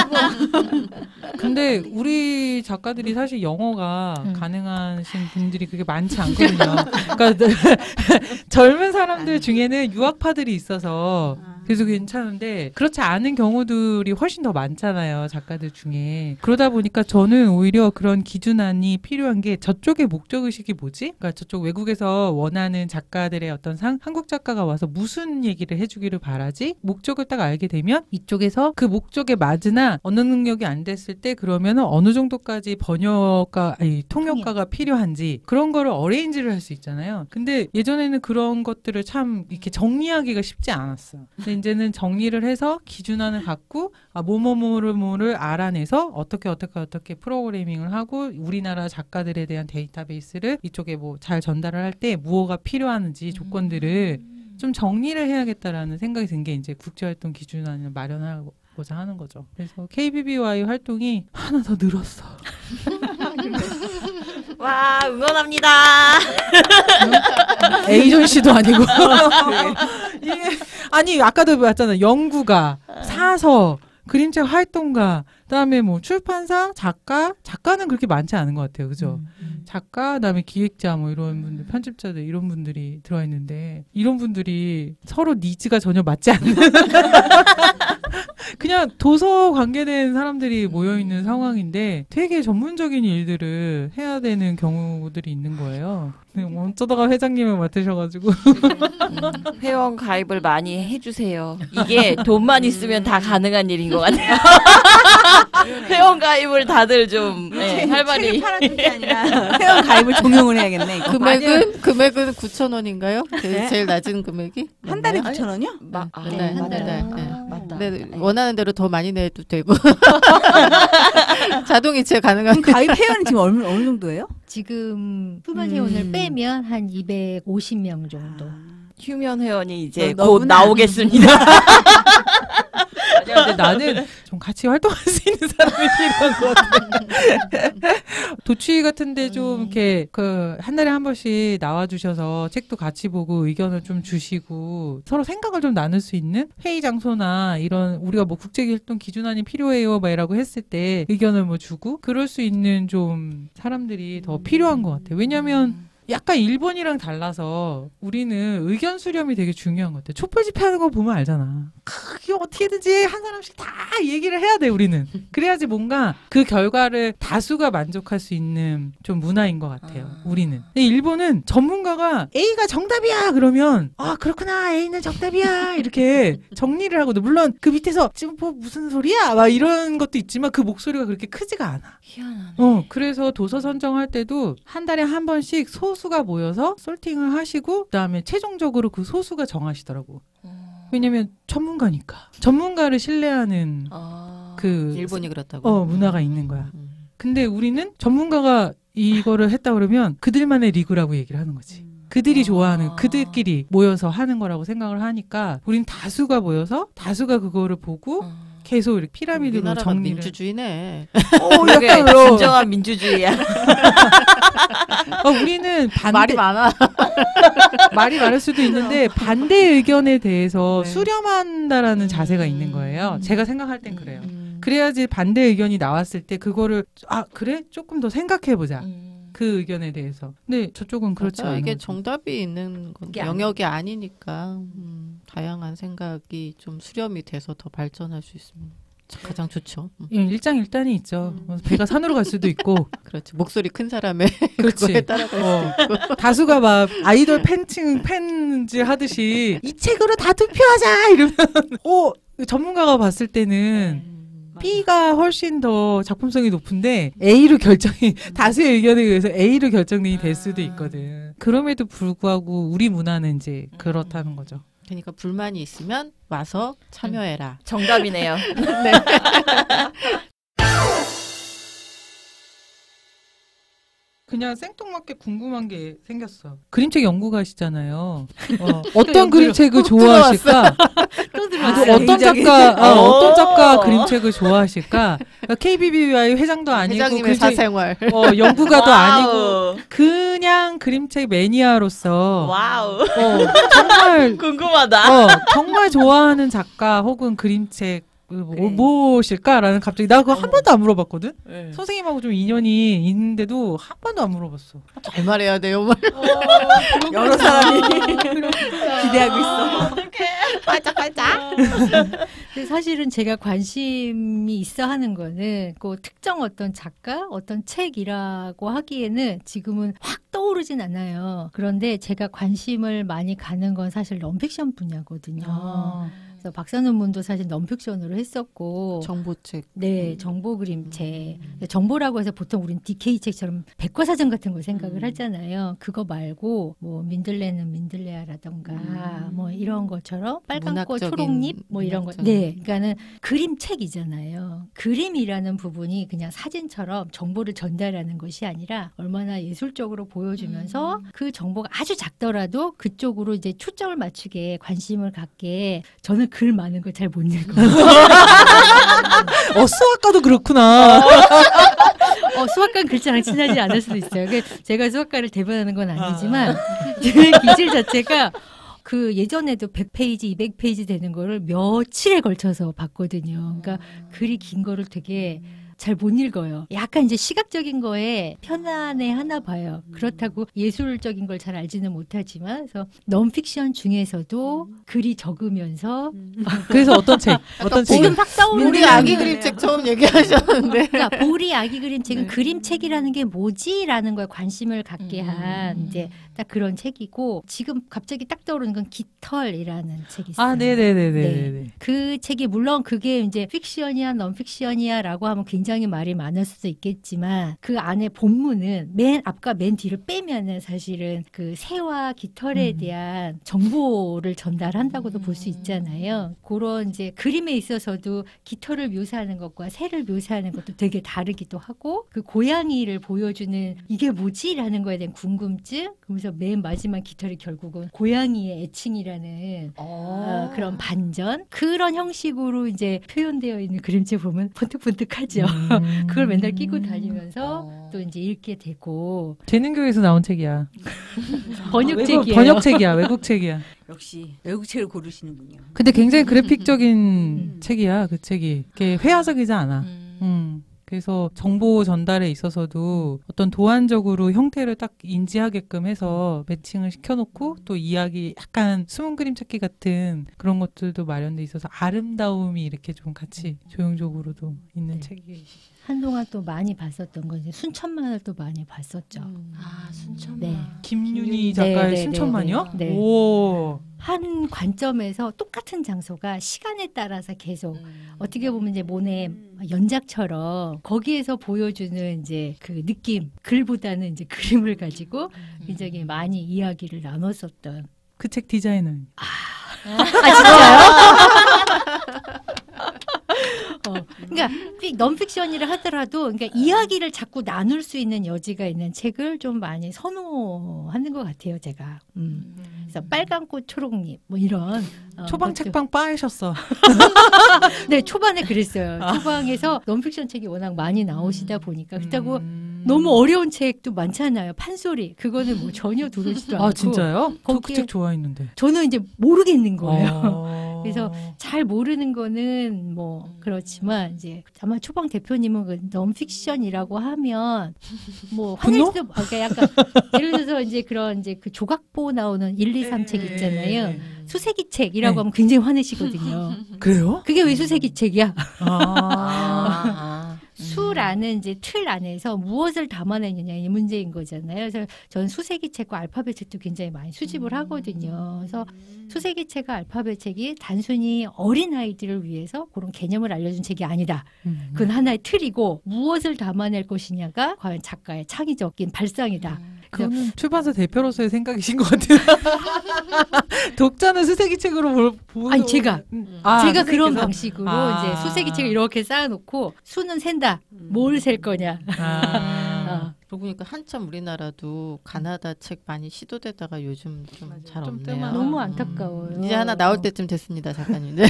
근데 우리 작가들이 사실 영어가 가능하신 분들이 그렇게 많지 않거든요. 그러니까 젊은 사람들 중에는 유학파들이 있어서 그래서 괜찮은데 그렇지 않은 경우들이 훨씬 더 많잖아요. 작가들 중에. 그러다 보니까 저는 오히려 그런 기준안이 필요한 게 저쪽의 목적의식이 뭐지? 그러니까 저쪽 외국에서 원하는 작가들의 어떤 한국 작가가 와서 무슨 얘기를 해주기를 바라지? 목적을 딱 알게 되면 이쪽에서 그 목적에 맞으나 언어 능력이 안 됐을 때 그러면 어느 정도까지 통역가가 필요한지 그런 거를 어레인지를 할 수 있잖아요. 근데 예전에는 그런 것들을 참 이렇게 정리하기가 쉽지 않았어요. 근데 이제는 정리를 해서 기준안을 갖고 뭐를 알아내서 어떻게 프로그래밍을 하고 우리나라 작가들에 대한 데이터베이스를 이쪽에 뭐 잘 전달을 할 때 무엇가 필요하는지 조건들을 좀 정리를 해야겠다라는 생각이 든 게 이제 국제활동 기준안을 마련하고자 하는 거죠. 그래서 KBBY 활동이 하나 더 늘었어. 와, 응원합니다. 에이전시도 아니고. 이게 아니 아까도 봤잖아. 연구가, 사서, 그림책 활동가, 그다음에 뭐 출판사, 작가는 그렇게 많지 않은 것 같아요. 그죠? 작가, 그다음에 기획자 뭐 이런 분들, 편집자들 이런 분들이 들어와 있는데 이런 분들이 서로 니즈가 전혀 맞지 않는 그냥 도서 관계된 사람들이 모여 있는 상황인데 되게 전문적인 일들을 해야 되는 경우들이 있는 거예요. 어쩌다가 회장님을 맡으셔가지고 회원 가입을 많이 해주세요. 이게 돈만 있으면 다 가능한 일인 것 같아요. 회원 가입을 다들 좀 활발히. 책을 팔아줄 게 아니라 회원 가입을 종용을 해야겠네. 이거. 금액은 9,000원인가요? 네? 제일 낮은 금액이? 한 달에 맞나요? 9,000원이요? 네, 한 달에. 네. 맞다. 네, 원하는 대로 더 많이 내도 되고 자동 이체 가능한. 그럼 가입 회원이 지금 어느 정도예요? 지금 휴먼 회원을 빼면 한 250명 정도. 휴면 회원이 이제 너- 곧 너구나. 나오겠습니다. 근데 나는 좀 같이 활동할 수 있는 사람이 필요한 것 같아. 도취 같은데 좀 이렇게 한 달에 한 번씩 나와주셔서 책도 같이 보고 의견을 좀 주시고 서로 생각을 좀 나눌 수 있는 회의 장소나 이런 우리가 뭐 국제활동 기준안이 필요해요 막이라고 했을 때 의견을 뭐 주고 그럴 수 있는 좀 사람들이 더 필요한 것 같아요. 왜냐하면 약간 일본이랑 달라서 우리는 의견 수렴이 되게 중요한 것 같아요. 촛불 집회하는 거 보면 알잖아. 이거 어떻게든지 한 사람씩 다 얘기를 해야 돼 우리는. 그래야지 뭔가 그 결과를 다수가 만족할 수 있는 좀 문화인 것 같아요. 우리는. 근데 일본은 전문가가 A가 정답이야 그러면 그렇구나 A는 정답이야 이렇게 정리를 하거든. 물론 그 밑에서 지금 뭐 무슨 소리야 막 이런 것도 있지만 그 목소리가 그렇게 크지가 않아. 희한하네. 그래서 도서 선정할 때도 한 달에 한 번씩 소수가 모여서 솔팅을 하시고 그다음에 최종적으로 그 소수가 정하시더라고. 왜냐면 전문가니까. 전문가를 신뢰하는 그 일본이 그렇다고. 문화가 있는 거야. 근데 우리는 전문가가 이거를 했다 그러면 그들만의 리그라고 얘기를 하는 거지. 그들이 좋아하는 그들끼리 모여서 하는 거라고 생각을 하니까 우린 다수가 모여서 다수가 그거를 보고 계속 이렇게 피라미드로 우리나라가 정리를. 민주주의네. 이게 약간 진정한 민주주의야. 우리는 말이 많아. 말이 많을 수도 있는데 반대 의견에 대해서 수렴한다라는 자세가 있는 거예요. 제가 생각할 땐 그래요. 그래야지 반대 의견이 나왔을 때 그거를 그래? 조금 더 생각해보자. 그 의견에 대해서. 근데 저쪽은 그렇지 않아요. 이게 정답이 있는 건 영역이 아니니까 다양한 생각이 좀 수렴이 돼서 더 발전할 수 있으면 가장 좋죠. 일장일단이 있죠. 배가 산으로 갈 수도 있고. 그렇지. 목소리 큰 사람의 그렇지. 그거에 따라갈 수 있고. 다수가 막 아이돌 팬질 하듯이 이 책으로 다 투표하자 이러면 전문가가 봤을 때는 B가 훨씬 더 작품성이 높은데 A로 결정이 다수의 의견에 의해서 A로 결정이 될 수도 있거든. 그럼에도 불구하고 우리 문화는 이제 그렇다는 거죠. 그러니까 불만이 있으면 와서 참여해라. 정답이네요. 네. 그냥 생뚱맞게 궁금한 게 생겼어. 그림책 연구가시잖아요. 어떤 그림책을 좋아하실까? 또 어떤 작가 그림책을 좋아하실까? 그러니까 KBBY 회장도 아니고 회장님의 사생활. 연구가도 아니고 와우. 그냥 그림책 매니아로서 와우. 정말 궁금하다. 정말 좋아하는 작가 혹은 그림책 무엇일까라는 갑자기 나 그거 한 번도 안 물어봤거든. 선생님하고 좀 인연이 있는데도 한 번도 안 물어봤어. 잘 말해야 돼요. 말. 여러 사람이 기대하고 있어. 반짝반짝. 근데 사실은 제가 관심이 있어 하는 거는 그 특정 어떤 작가, 어떤 책이라고 하기에는 지금은 확 떠오르진 않아요. 그런데 제가 관심을 많이 가는 건 사실 넌픽션 분야거든요. 그래서 박사 논문도 사실 넌픽션으로 했었고 정보책. 네, 정보 그림책. 정보라고 해서 보통 우리는 DK 책처럼 백과사전 같은 거 생각을 하잖아요. 그거 말고 뭐 민들레는 민들레아라던가 뭐 이런 것처럼 빨간꽃 초록잎 뭐 이런 거. 네, 그러니까는 그림책이잖아요. 그림이라는 부분이 그냥 사진처럼 정보를 전달하는 것이 아니라 얼마나 예술적으로 보여주면서 그 정보가 아주 작더라도 그쪽으로 이제 초점을 맞추게 관심을 갖게. 저는 글 많은 거 잘 못 읽어요. 수학과도 그렇구나. 수학과 글자랑 친하지 않을 수도 있어요. 제가 수학과를 대변하는 건 아니지만 제 기질 자체가 그 예전에도 100페이지, 200페이지 되는 거를 며칠에 걸쳐서 봤거든요. 그러니까 글이 긴 거를 되게 잘 못 읽어요. 약간 이제 시각적인 거에 편안해 하나 봐요. 그렇다고 예술적인 걸 잘 알지는 못하지만 그래서 넌픽션 중에서도 글이 적으면서 그래서 어떤 책? 지금 딱 떠오르는 우리 아기 그림책 처음 얘기하셨는데. 그러니까 보리 아기 그림책은 그림책이라는 게 뭐지라는 거에 관심을 갖게 한 이제 딱 그런 책이고 지금 갑자기 딱 떠오르는 건 깃털이라는 책이 있어요. 네네네네. 네. 그 책이 물론 그게 이제 픽션이야 넌픽션이야라고 하면 굉장히 말이 많을 수도 있겠지만 그 안에 본문은 맨 앞과 맨 뒤를 빼면은 사실은 그 새와 깃털에 대한 정보를 전달한다고도 볼 수 있잖아요. 그런 이제 그림에 있어서도 깃털을 묘사하는 것과 새를 묘사하는 것도 되게 다르기도 하고 그 고양이를 보여주는 이게 뭐지라는 거에 대한 궁금증. 그러면서 맨 마지막 깃털이 결국은 고양이의 애칭이라는 그런 반전 그런 형식으로 이제 표현되어 있는 그림책 보면 번뜩번뜩하죠. 그걸 맨날 끼고 다니면서 또 이제 읽게 되고 재능교에서 나온 책이야. 번역책이에요. 번역책이야. 외국책이야. 역시 외국책을 고르시는군요. 근데 굉장히 그래픽적인 책이야. 그 책이. 이렇게 회화적이지 않아. 그래서 정보 전달에 있어서도 어떤 도안적으로 형태를 딱 인지하게끔 해서 매칭을 시켜놓고 또 이야기 약간 숨은 그림 찾기 같은 그런 것들도 마련돼 있어서 아름다움이 이렇게 좀 같이 조형적으로도 있는 책이에요. 한동안 또 많이 봤었던 건 이제 순천만을 또 많이 봤었죠. 순천만. 네. 김윤희 작가의 네, 순천만이요? 네. 오. 한 관점에서 똑같은 장소가 시간에 따라서 계속 어떻게 보면 이제 모네 연작처럼 거기에서 보여주는 이제 그 느낌 글보다는 이제 그림을 가지고 굉장히 많이 이야기를 나눴었던 그 책 디자인은 그러니까 넌픽션이라 하더라도 그러니까 이야기를 자꾸 나눌 수 있는 여지가 있는 책을 좀 많이 선호하는 것 같아요, 제가. 그래서 빨간꽃 초록잎 뭐 이런 초방 것도. 책방 빠이셨어. 네, 초반에 그랬어요. 초방에서 넌픽션 책이 워낙 많이 나오시다 보니까 그렇다고 너무 어려운 책도 많잖아요. 판소리 그거는 뭐 전혀 들어오지도 않고. 아 진짜요? 저 그 거기에 책 좋아했는데. 저는 이제 모르겠는 거예요. 그래서 잘 모르는 거는 뭐 그렇지만 이제 아마 초방 대표님은 그 넌픽션이라고 하면 뭐 화낼 수도 그러니까 약간 예를 들어서 이제 그런 이제 그 조각보 나오는 1, 2, 3 책 있잖아요. 수세기 책이라고 하면 굉장히 화내시거든요. 그래요? 그게 왜 수세기 책이야? 아. 수라는 이제 틀 안에서 무엇을 담아내느냐 이 문제인 거잖아요. 그래서 저는 수세기 책과 알파벳 책도 굉장히 많이 수집을 하거든요. 그래서 수세기 책과 알파벳 책이 단순히 어린 아이들을 위해서 그런 개념을 알려준 책이 아니다. 그건 하나의 틀이고 무엇을 담아낼 것이냐가 과연 작가의 창의적인 발상이다. 그거는 출판사 대표로서의 생각이신 것 같아요. 독자는 수세기 책으로 아니 제가 수세기에서? 그런 방식으로 이제 수세기 책을 이렇게 쌓아놓고 수는 샌다. 뭘 셀 거냐. 그러고 보니까 한참 우리나라도 가나다 책 많이 시도되다가 요즘 좀 잘 없네요. 너무 안타까워요. 이제 하나 나올 때쯤 됐습니다, 작가님들.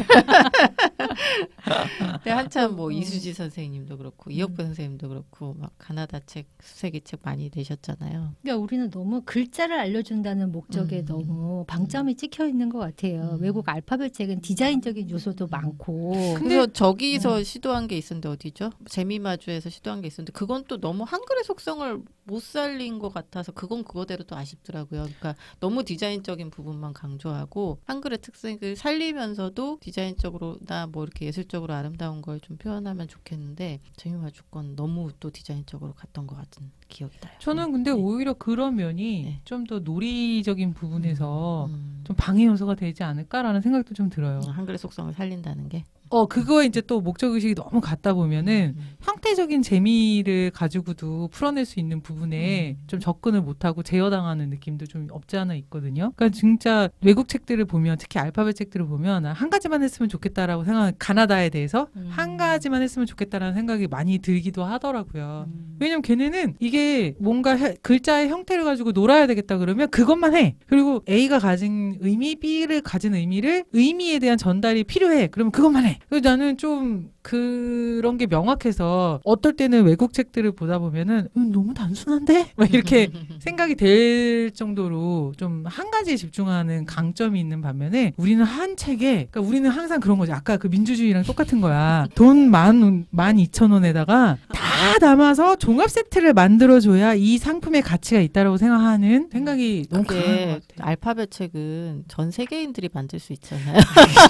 근데 한참 뭐 이수지 선생님도 그렇고 이혁배 선생님도 그렇고 막 가나다 책, 수세기 책 많이 내셨잖아요. 그러니까 우리는 너무 글자를 알려준다는 목적에 너무 방점이 찍혀 있는 것 같아요. 외국 알파벳 책은 디자인적인 요소도 많고. 그래서 저기서 시도한 게 있었는데 어디죠? 재미마주에서 시도한 게 있었는데 그건 또 너무 한글의 속성을 못 살린 것 같아서 그건 그거대로 또 아쉽더라고요. 그러니까 너무 디자인적인 부분만 강조하고 한글의 특색을 살리면서도 디자인적으로나 뭐 이렇게 예술적으로 아름다운 걸 좀 표현하면 좋겠는데 재미마주권 너무 또 디자인적으로 갔던 것 같은 기억이 나요. 저는 근데 네. 오히려 그런 면이 네. 좀 더 놀이적인 부분에서 좀 방해 요소가 되지 않을까라는 생각도 좀 들어요. 한글의 속성을 살린다는 게. 그거에 이제 또 목적의식이 너무 같다 보면은 형태적인 재미를 가지고도 풀어낼 수 있는 부분에 좀 접근을 못하고 제어당하는 느낌도 좀 없지 않아 있거든요. 그러니까 진짜 외국 책들을 보면 특히 알파벳 책들을 보면 한 가지만 했으면 좋겠다라고 생각하는 가나다에 대해서 한 가지만 했으면 좋겠다라는 생각이 많이 들기도 하더라고요. 왜냐면 걔네는 이게 뭔가 글자의 형태를 가지고 놀아야 되겠다 그러면 그것만 해. 그리고 A가 가진 의미, B를 가진 의미에 대한 전달이 필요해. 그러면 그것만 해. 그래서 나는 좀 그런 게 명확해서 어떨 때는 외국 책들을 보다 보면은 너무 단순한데? 막 이렇게 생각이 될 정도로 좀 한 가지에 집중하는 강점이 있는 반면에 우리는 한 책에 그러니까 우리는 항상 그런 거지. 아까 그 민주주의랑 똑같은 거야. 돈 12,000원에다가 다 담아서 종합 세트를 만들어줘야 이 상품의 가치가 있다라고 생각하는 생각이 너무 강한 것 같아요. 알파벳 책은 전 세계인들이 만들 수 있잖아요.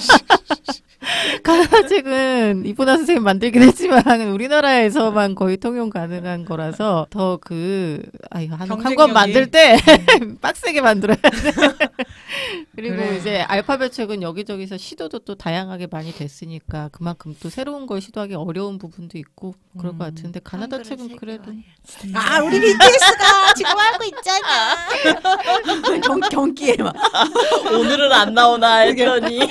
가나다 책은 이보나 선생님 만들긴 했지만 우리나라에서만 거의 통용 가능한 거라서 더 한 권 만들 때 빡세게 만들어야 돼. 그리고 그래. 이제 알파벳 책은 여기저기서 시도도 또 다양하게 많이 됐으니까 그만큼 또 새로운 걸 시도하기 어려운 부분도 있고 그럴 것 같은데 가나다 책은 그래도 우리 BTS가 지금 하고 있잖아. 경기에 막. 오늘은 안 나오나 했더니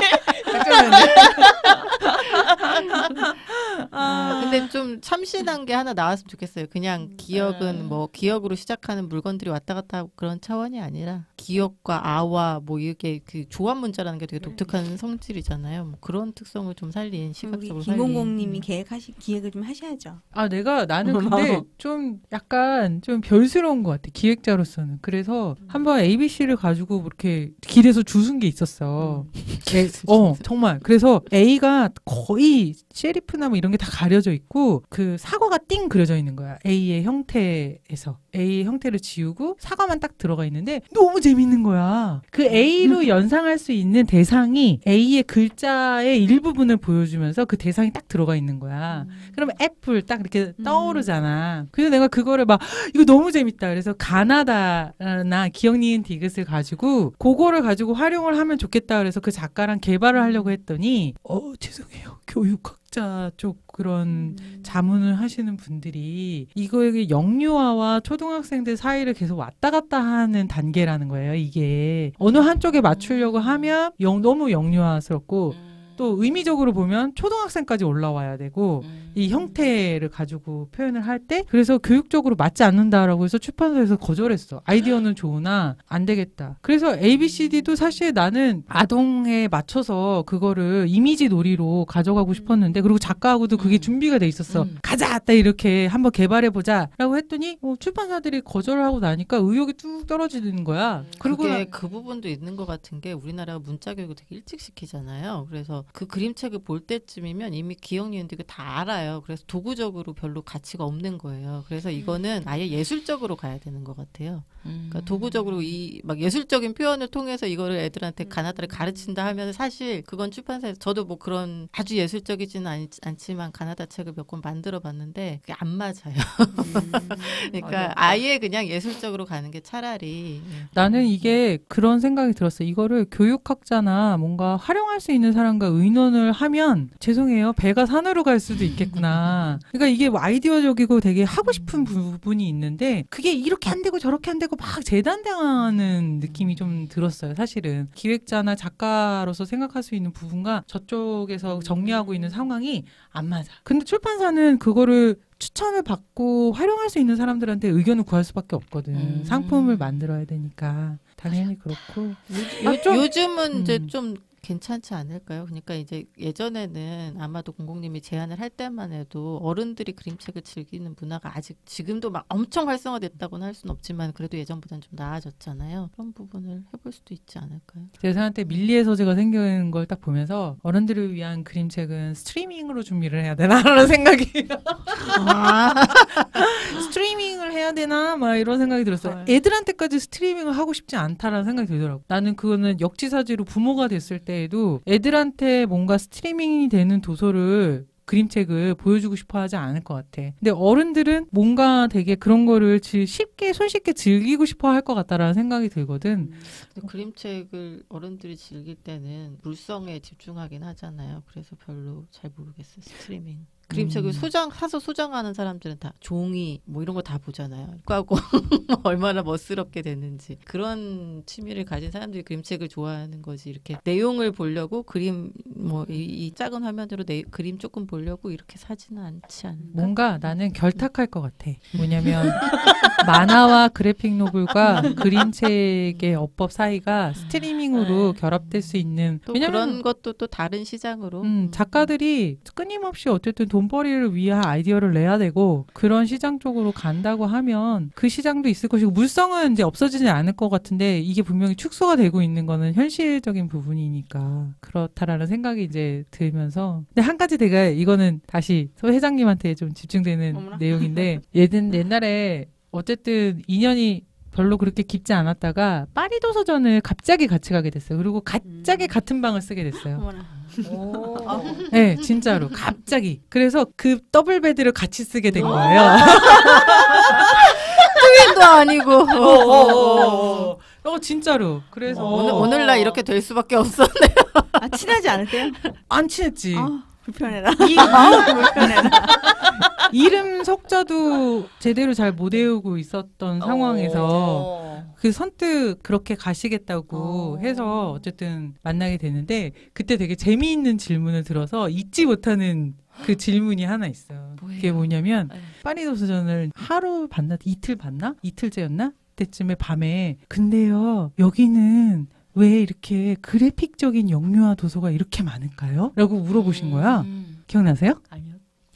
근데 좀 참신한 게 하나 나왔으면 좋겠어요. 그냥 기억은 뭐 기억으로 시작하는 물건들이 왔다 갔다 하고 그런 차원이 아니라 기억과 아와 뭐 이게 그 조합 문자라는 게 되게 독특한 성질이잖아요. 뭐 그런 특성을 좀 살린 우리 시각적으로 살린. 김공공님이 기획을 좀 하셔야죠. 나는 근데 좀 약간 좀 별스러운 것 같아. 기획자로서는. 그래서 한번 ABC를 가지고 이렇게 길에서 주순 게 있었어. 정말. 그래서 A가 거의 셰리프나 뭐 이런 게 다 가려져 있고 그 사과가 띵 그려져 있는 거야. A의 형태에서. A의 형태를 지우고 사과만 딱 들어가 있는데 너무 재밌는 거야. 그 A로 연상할 수 있는 대상이 A의 글자의 일부분을 보여주면서 그 대상이 딱 들어가 있는 거야. 그러면 애플 딱 이렇게 떠오르잖아. 그래서 내가 그거를 막 이거 너무 재밌다. 그래서 가나다나 기억 니은 디귿을 가지고 그거를 가지고 활용을 하면 좋겠다. 그래서 그 작가랑 개발을 하려고 했더니 죄송해요. 교육학자 쪽 그런 자문을 하시는 분들이 이거에 영유아와 초등학생들 사이를 계속 왔다 갔다 하는 단계라는 거예요. 이게 어느 한쪽에 맞추려고 하면 너무 영유아스럽고 또 의미적으로 보면 초등학생까지 올라와야 되고 이 형태를 가지고 표현을 할 때 그래서 교육적으로 맞지 않는다라고 해서 출판사에서 거절했어. 아이디어는 좋으나 안 되겠다. 그래서 ABCD도 사실 나는 아동에 맞춰서 그거를 이미지 놀이로 가져가고 싶었는데 그리고 작가하고도 그게 준비가 돼 있었어. 가자! 딱 이렇게 한번 개발해보자 라고 했더니 출판사들이 거절을 하고 나니까 의욕이 뚝 떨어지는 거야. 그리고 그게 그 부분도 있는 것 같은 게 우리나라가 문자 교육을 되게 일찍 시키잖아요. 그래서 그 그림책을 볼 때쯤이면 이미 기억 니은 디귿 다 알아요. 그래서 도구적으로 별로 가치가 없는 거예요. 그래서 이거는 아예 예술적으로 가야 되는 것 같아요. 그러니까 도구적으로 막 예술적인 표현을 통해서 이거를 애들한테 가나다를 가르친다 하면 사실 그건 출판사에서 저도 뭐 그런 아주 예술적이지는 않지만 가나다 책을 몇 권 만들어 봤는데 그게 안 맞아요. 그러니까 아예 그냥 예술적으로 가는 게 차라리 나는 이게 그런 생각이 들었어. 이거를 교육학자나 뭔가 활용할 수 있는 사람과 의논을 하면 죄송해요. 배가 산으로 갈 수도 있겠구나. 그러니까 이게 뭐 아이디어적이고 되게 하고 싶은 부분이 있는데 그게 이렇게 안 되고 저렇게 안 되고 막 재단당하는 느낌이 좀 들었어요. 사실은 기획자나 작가로서 생각할 수 있는 부분과 저쪽에서 정리하고 있는 상황이 안 맞아. 근데 출판사는 그거를 추천을 받고 활용할 수 있는 사람들한테 의견을 구할 수밖에 없거든. 상품을 만들어야 되니까 당연히 그렇고. 요즘은 이제 좀 괜찮지 않을까요? 그러니까 이제 예전에는 아마도 공공님이 제안을 할 때만 해도 어른들이 그림책을 즐기는 문화가 아직 지금도 막 엄청 활성화됐다고는 할 수는 없지만 그래도 예전보다는 좀 나아졌잖아요. 그런 부분을 해볼 수도 있지 않을까요? 제가 생각할 때 밀리의 소재가 생기는 걸 딱 보면서 어른들을 위한 그림책은 스트리밍으로 준비를 해야 되나라는 생각이 스트리밍을 해야 되나 막 이런 생각이 들었어요. 애들한테까지 스트리밍을 하고 싶지 않다라는 생각이 들더라고. 나는 그거는 역지사지로 부모가 됐을 때에도 애들한테 뭔가 스트리밍이 되는 도서를 그림책을 보여주고 싶어 하지 않을 것 같아. 근데 어른들은 뭔가 되게 그런 거를 쉽게 손쉽게 즐기고 싶어 할 것 같다라는 생각이 들거든. 근데 그림책을 어른들이 즐길 때는 물성에 집중하긴 하잖아요. 그래서 별로 잘 모르겠어요. 스트리밍. 그림책을 사서 소장하는 사람들은 다 종이 뭐 이런 거 다 보잖아요. 까고 얼마나 멋스럽게 됐는지. 그런 취미를 가진 사람들이 그림책을 좋아하는 거지. 이렇게 내용을 보려고 그림 뭐 이 작은 화면으로 그림 조금 보려고 이렇게 사지는 않지 않을까? 뭔가 나는 결탁할 것 같아. 뭐냐면 만화와 그래픽 노블과 그림책의 어법 사이가 스트리밍으로 결합될 수 있는. 또 왜냐면 그런 것도 또 다른 시장으로 작가들이 끊임없이 어쨌든 돈벌이를 위한 아이디어를 내야 되고 그런 시장 쪽으로 간다고 하면 그 시장도 있을 것이고 물성은 이제 없어지지 않을 것 같은데 이게 분명히 축소가 되고 있는 거는 현실적인 부분이니까 그렇다라는 생각이 이제 들면서 근데 한 가지 내가 이거는 다시 소 회장님한테 좀 집중되는 내용인데 옛날에 어쨌든 인연이 별로 그렇게 깊지 않았다가 파리 도서전을 갑자기 같이 가게 됐어요. 그리고 갑자기 같은 방을 쓰게 됐어요. 네, 진짜로 갑자기. 그래서 그 더블 베드를 같이 쓰게 된 거예요. 트윈도 아니고. 진짜로. 그래서 오늘날 이렇게 될 수밖에 없었네. 아, 친하지 않으세요? 안 친했지. 불편해라. 불편해라. 이름 석자도 제대로 잘 못 외우고 있었던 상황에서 그 선뜻 그렇게 가시겠다고 해서 어쨌든 만나게 되는데 그때 되게 재미있는 질문을 들어서 잊지 못하는 그 질문이 하나 있어요. 그게 뭐냐면 파리 도서전을 하루 봤나 이틀 봤나 이틀째였나 때쯤에 밤에 근데요 여기는 왜 이렇게 그래픽적인 영유아 도서가 이렇게 많을까요? 라고 물어보신 거야. 기억나세요? 아니요.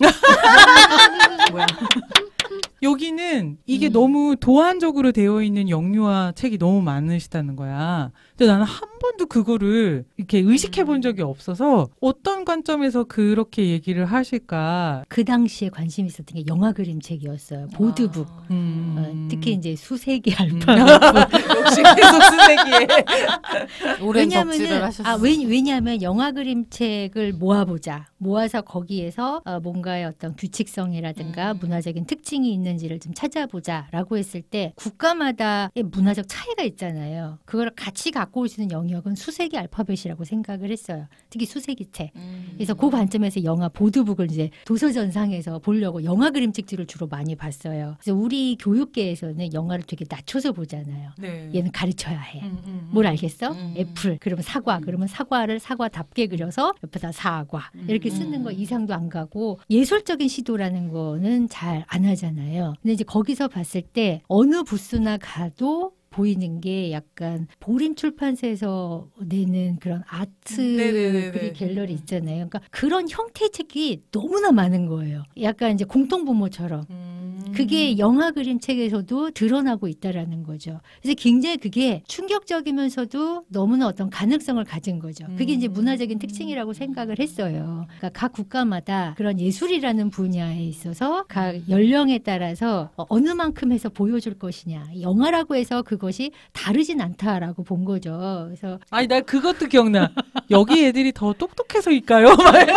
뭐야? 여기는 이게 너무 도안적으로 되어 있는 영유아 책이 너무 많으시다는 거야. 근데 나는 한 번도 그거를 이렇게 의식해 본 적이 없어서 어떤 관점에서 그렇게 얘기를 하실까. 그 당시에 관심이 있었던 게 영화 그림책이었어요. 보드북. 특히 이제 수세기 알파벳. 역시 계속 수세기에. 오랜 덕질을 하셨어요. 왜냐하면 영화 그림책을 모아보자. 모아서 거기에서 뭔가의 어떤 규칙성이라든가 문화적인 특징이 있는지를 좀 찾아보자라고 했을 때 국가마다의 문화적 차이가 있잖아요. 그걸 같이 갖고 올 수 있는 영역은 수세기 알파벳이라고 생각을 했어요. 특히 수세기 책. 그래서 그 관점에서 영화 보드북을 이제 도서전상에서 보려고 영화 그림책들을 주로 많이 봤어요. 그래서 우리 교육계에서는 영화를 되게 낮춰서 보잖아요. 네. 얘는 가르쳐야 해. 뭘 알겠어? 애플. 그러면 사과. 그러면 사과를 사과답게 그려서 옆에다 사과. 이렇게 쓰는 거 이상도 안 가고 예술적인 시도라는 거는 잘 안 하잖아요. 근데 이제 거기서 봤을 때 어느 부스나 가도 보이는 게 약간 보림 출판사에서 내는 그런 아트 갤러리 있잖아요. 그러니까 그런 형태의 책이 너무나 많은 거예요. 약간 이제 공통분모처럼. 그게 영화 그림책에서도 드러나고 있다라는 거죠. 그래서 굉장히 그게 충격적이면서도 너무나 어떤 가능성을 가진 거죠. 그게 이제 문화적인 특징이라고 생각을 했어요. 그러니까 각 국가마다 그런 예술이라는 분야에 있어서 각 연령에 따라서 어느 만큼 해서 보여줄 것이냐. 영화라고 해서 그것이 다르진 않다라고 본 거죠. 그래서 아니 나 그것도 기억나. 여기 애들이 더 똑똑해서일까요?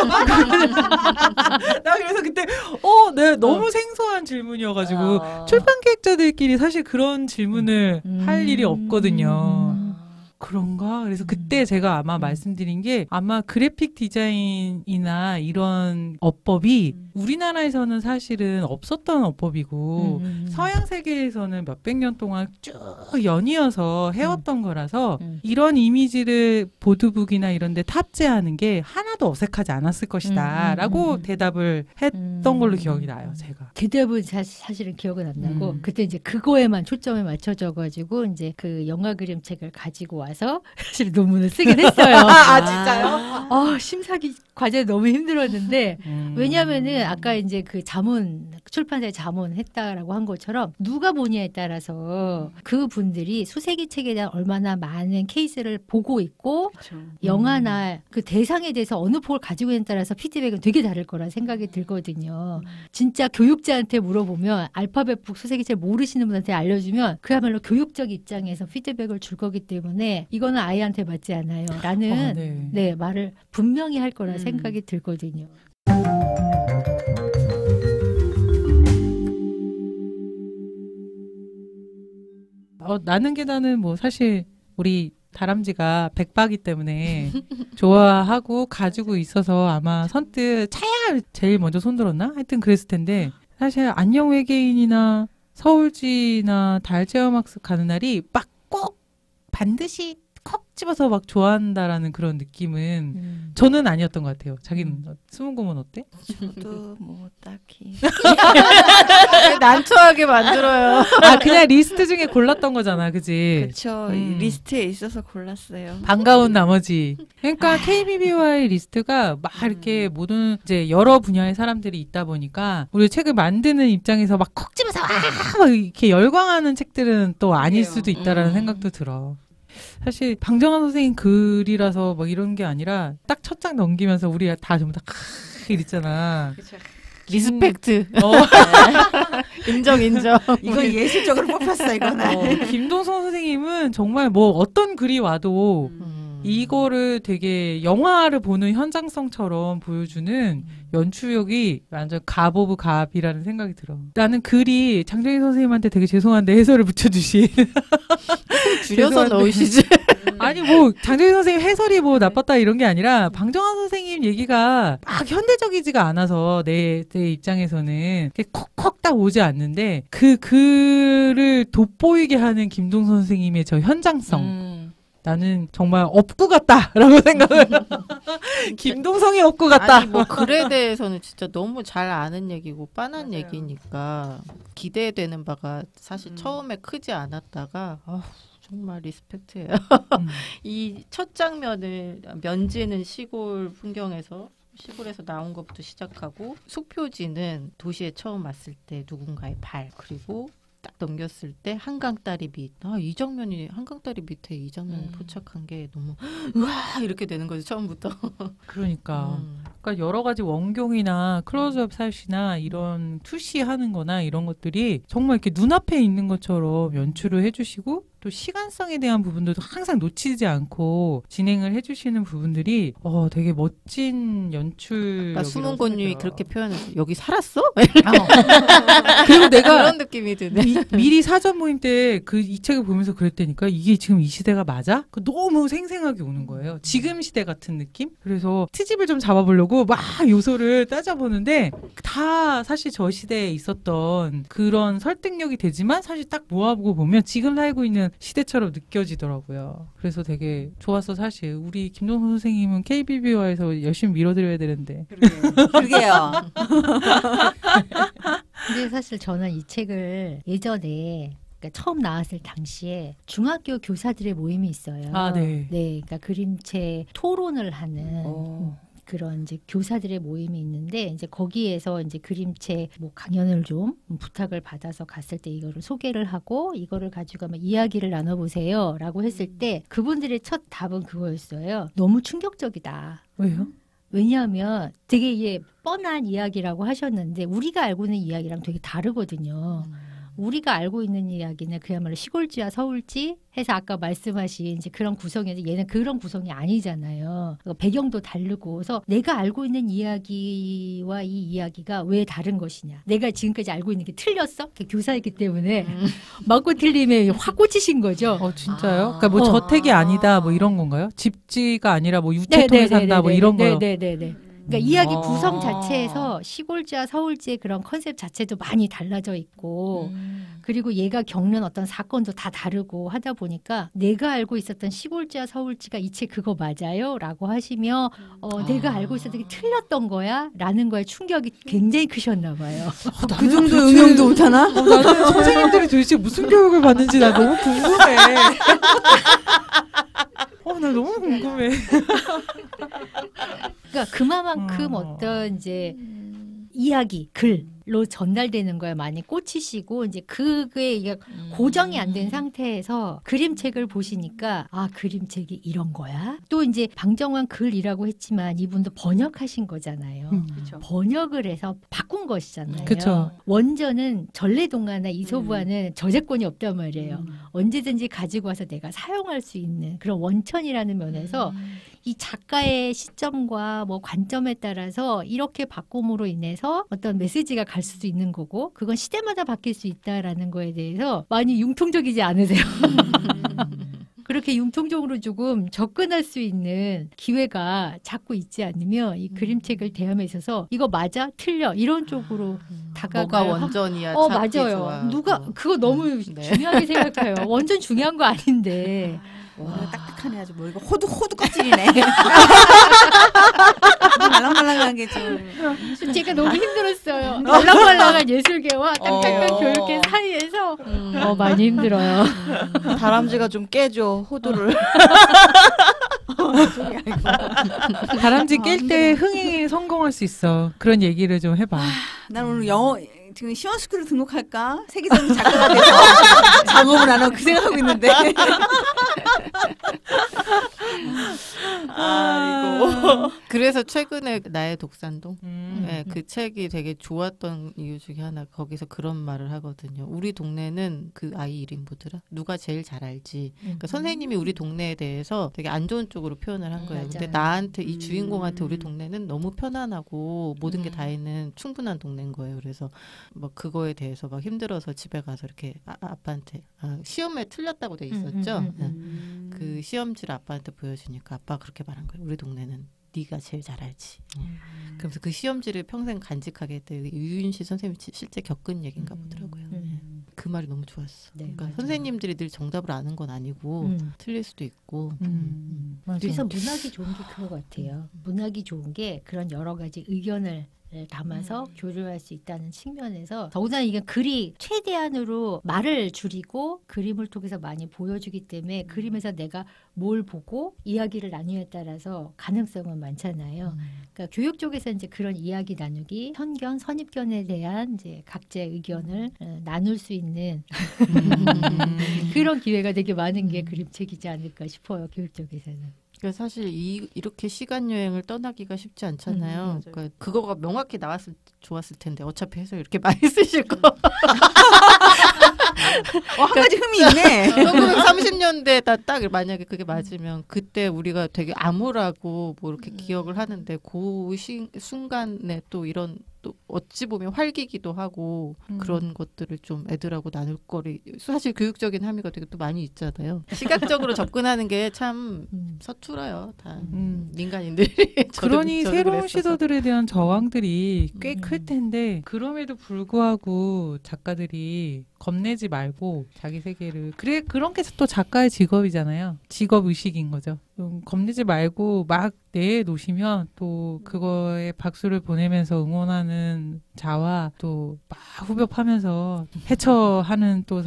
나 그래서 그때 네, 너무 생소한 질문이어가지고 출판 기획자들끼리 사실 그런 질문을 할 일이 없거든요. 그런가? 그래서 그때 제가 아마 말씀드린 게 아마 그래픽 디자인이나 이런 어법이 우리나라에서는 사실은 없었던 어법이고 서양 세계에서는 몇백 년 동안 쭉 연이어서 해왔던 거라서 이런 이미지를 보드북이나 이런 데 탑재하는 게 하나도 어색하지 않았을 것이다 라고 대답을 했던 걸로 기억이 나요. 제가. 대답은 사실은 기억은 안 나고 그때 이제 그거에만 초점을 맞춰져가지고 이제 그 영화 그림책을 가지고 와서 사실 논문을 쓰긴 했어요. 진짜요? 심사기 과제 너무 힘들었는데 왜냐하면은 아까 이제 그 자문 출판사에 자문했다라고 한 것처럼 누가 보냐에 따라서 그 분들이 수세기 책에 대한 얼마나 많은 케이스를 보고 있고 영화나 그 대상에 대해서 어느 폭을 가지고 있는 따라서 피드백은 되게 다를 거라 생각이 들거든요. 진짜 교육자한테 물어보면 알파벳북 수세기 책 모르시는 분한테 알려주면 그야말로 교육적 입장에서 피드백을 줄 거기 때문에 이거는 아이한테 맞지 않아요. 라는 네, 말을 분명히 할 거라 생각이 들거든요. 나는 계단은 뭐 사실 우리 다람쥐가 백바기 때문에 좋아하고 가지고 있어서 아마 선뜻 차야 제일 먼저 손들었나? 하여튼 그랬을 텐데 사실 안녕 외계인이나 서울지나 달체험학습 가는 날이 막 꼭 반드시 콕 집어서 막 좋아한다라는 그런 느낌은 저는 아니었던 것 같아요. 자기는 스문고문 어때? 저도 뭐 딱히 난처하게 만들어요. 아 그냥 리스트 중에 골랐던 거잖아, 그지? 그렇죠. 리스트에 있어서 골랐어요. 반가운 나머지. 그러니까 KBBY 리스트가 막 이렇게 모든 이제 여러 분야의 사람들이 있다 보니까 우리 책을 만드는 입장에서 막 콕 집어서 막 이렇게 열광하는 책들은 또 아닐 수도 있다라는 생각도 들어. 사실 방정환 선생님 글이라서 막 이런 게 아니라 딱 첫 장 넘기면서 우리가 다 전부 다 이랬잖아. 리스펙트. 인정. 이거 예술적으로 뽑혔어 이거는. 김동성 선생님은 정말 뭐 어떤 글이 와도 이거를 되게 영화를 보는 현장성처럼 보여주는 연출력이 완전 갑 오브 갑이라는 생각이 들어. 나는 글이 장정희 선생님한테 되게 죄송한데 해설을 붙여주신. 줄여서 넣으시지. 아니 뭐 장정희 선생님 해설이 뭐 나빴다 이런 게 아니라 방정환 선생님 얘기가 막 현대적이지가 않아서 내 입장에서는 콕콕 딱 오지 않는데 그 글을 돋보이게 하는 김동선 선생님의 저 현장성. 나는 정말 업구 같다라고 생각을. 김동성이 업구 같다. 아니 뭐 글에 대해서는 진짜 너무 잘 아는 얘기고 빤한 얘기니까 기대되는 바가 사실 처음에 크지 않았다가 정말 리스펙트해요. 이 첫 장면을 면지는 시골 풍경에서 시골에서 나온 것부터 시작하고 속표지는 도시에 처음 왔을 때 누군가의 발 그리고 딱 넘겼을 때 한강다리 밑. 이 장면이 한강다리 밑에 이 장면을 포착한 게 너무 우와 이렇게 되는 거죠 처음부터. 그러니까 여러 가지 원경이나 클로즈업 샷이나 이런 투시하는 거나 이런 것들이 정말 이렇게 눈앞에 있는 것처럼 연출을 해주시고 또 시간성에 대한 부분들도 항상 놓치지 않고 진행을 해주시는 부분들이 되게 멋진 연출. 수문곤님이 그렇게 표현해서 여기 살았어? 그리고 내가 그런 느낌이 드네. 미리 사전 모임 때 이 책을 보면서 그랬다니까 이게 지금 이 시대가 맞아? 너무 생생하게 오는 거예요. 지금 시대 같은 느낌? 그래서 트집을 좀 잡아보려고 막 요소를 따져보는데 다 사실 저 시대에 있었던 그런 설득력이 되지만 사실 딱 모아보고 보면 지금 살고 있는 시대처럼 느껴지더라고요. 그래서 되게 좋았어. 사실 우리 김동선 선생님은 KBB와에서 열심히 밀어드려야 되는데. 그러게요. 근데 사실 저는 이 책을 예전에 그러니까 처음 나왔을 당시에 중학교 교사들의 모임이 있어요. 네. 네, 그러니까 그림책 토론을 하는 그런 이제 교사들의 모임이 있는데 이제 거기에서 이제 그림책 뭐 강연을 좀 부탁을 받아서 갔을 때 이거를 소개를 하고 이거를 가지고 한번 이야기를 나눠보세요라고 했을 때 그분들의 첫 답은 그거였어요. 너무 충격적이다. 왜요? 왜냐하면 되게 이게 뻔한 이야기라고 하셨는데 우리가 알고 있는 이야기랑 되게 다르거든요. 우리가 알고 있는 이야기는 그야말로 시골지와 서울지 해서 아까 말씀하신 이제 그런 구성이었는데 얘는 그런 구성이 아니잖아요. 배경도 다르고 그래서 내가 알고 있는 이야기와 이 이야기가 왜 다른 것이냐. 내가 지금까지 알고 있는 게 틀렸어? 교사이기 때문에 맞고 틀림에 확 꽂히신 거죠. 진짜요? 그러니까 뭐 저택이 아니다 뭐 이런 건가요? 집지가 아니라 뭐 유채통에 산다 뭐 이런 거요? 네네네. 그러니까 이야기 구성 자체에서 시골지와 서울지의 그런 컨셉 자체도 많이 달라져 있고 그리고 얘가 겪는 어떤 사건도 다 다르고 하다 보니까 내가 알고 있었던 시골지와 서울지가 이 책 그거 맞아요? 라고 하시며 내가 알고 있었던 게 틀렸던 거야? 라는 거에 충격이 굉장히 크셨나 봐요. 그 정도 응용도 못하나? 나는 선생님들이 도대체 무슨 교육을 받는지 나 너무 궁금해. 나 너무 궁금해. 그러니까 그만큼 어떤 이제 이야기, 글로 전달되는 거에 많이 꽂히시고 이제 그게 이게 고정이 안 된 상태에서 그림책을 보시니까 아 그림책이 이런 거야? 또 이제 방정환 글이라고 했지만 이분도 번역하신 거잖아요. 그렇죠. 번역을 해서 바꾼 것이잖아요. 그쵸. 원전은 전래동화나 이소부화는 저작권이 없단 말이에요. 언제든지 가지고 와서 내가 사용할 수 있는 그런 원천이라는 면에서 이 작가의 시점과 뭐 관점에 따라서 이렇게 바꿈으로 인해서 어떤 메시지가 갈 수도 있는 거고 그건 시대마다 바뀔 수 있다라는 거에 대해서 많이 융통적이지 않으세요? 그렇게 융통적으로 조금 접근할 수 있는 기회가 자꾸 있지 않으면 이 그림책을 대함에 있어서 이거 맞아? 틀려? 이런 쪽으로 뭐가 원전이야? 맞아요. 좋아하고. 누가 그거 너무 네. 중요하게 생각해요. 완전 중요한 거 아닌데. 와, 딱딱하네 아주 뭐 이거 호두 껍질이네. 말랑말랑한 게 좀. 제가 너무 힘들었어요. 말랑말랑한 예술계와 딱딱한 교육계 사이에서 많이 힘들어요. 다람쥐가 좀 깨줘 호두를. 다람쥐 깰 때 흥행에 성공할 수 있어. 그런 얘기를 좀 해봐. 난 오늘 영어 지금 시원스쿨을 등록할까? 세계적인 작가가 돼서 작업을 안 하고 그 생각하고 있는데. 아이고. 그래서 최근에 나의 독산동 네, 음. 그 책이 되게 좋았던 이유 중에 하나 거기서 그런 말을 하거든요. 우리 동네는 그 아이 이름 뭐더라? 누가 제일 잘 알지. 그러니까 선생님이 우리 동네에 대해서 되게 안 좋은 쪽으로 표현을 한 거예요. 근데 맞아요. 나한테 이 주인공한테 우리 동네는 너무 편안하고 모든 게 다 있는 충분한 동네인 거예요. 그래서 뭐 그거에 대해서 막 힘들어서 집에 가서 이렇게 아빠한테 시험에 틀렸다고 돼 있었죠. 그 시험지를 아빠한테 보여주니까 아빠가 그렇게 말한 거예요. 우리 동네는 네가 제일 잘 알지. 그래서 그 시험지를 평생 간직하게 했대. 유윤시 선생님이 실제 겪은 얘기인가 보더라고요. 그 말이 너무 좋았어. 네, 그러니까 맞아요. 선생님들이 늘 정답을 아는 건 아니고 틀릴 수도 있고. 그래서 문학이 좋은 게 그거 같아요. 문학이 좋은 게 그런 여러 가지 의견을 담아서 교류할 수 있다는 측면에서 더구나 이게 글이 최대한으로 말을 줄이고 그림을 통해서 많이 보여주기 때문에 그림에서 내가 뭘 보고 이야기를 나누에 따라서 가능성은 많잖아요. 그러니까 교육 쪽에서 이제 그런 이야기 나누기, 선견, 선입견에 대한 이제 각자의 의견을 나눌 수 있는 그런 기회가 되게 많은 게 그림책이지 않을까 싶어요. 교육 쪽에서는. 그러니까 사실 이렇게 시간 여행을 떠나기가 쉽지 않잖아요. 그러니까 그거가 명확히 나왔을 좋았을 텐데 어차피 해서 이렇게 많이 쓰실 거. 한 가지 흠이 있네. 1930년대에 딱 만약에 그게 맞으면 그때 우리가 되게 암울하고 뭐 이렇게 기억을 하는데 그 순간에 또 이런 또 어찌 보면 활기기도 하고 그런 것들을 좀 애들하고 나눌 거리 사실 교육적인 함의가 되게 또 많이 있잖아요. 시각적으로 접근하는 게 참 서툴어요. 다 민간인들이. 그러니 저도 새로운 그랬어서. 시도들에 대한 저항들이 꽤 클 텐데 그럼에도 불구하고 작가들이 겁내지 말고 자기 세계를 그런 게 또 작가의 직업이잖아요. 직업 의식인 거죠. 겁내지 말고 막 내놓으시면 또 그거에 박수를 보내면서 응원하는 자와 또 막 후벼파면서 해쳐하는 또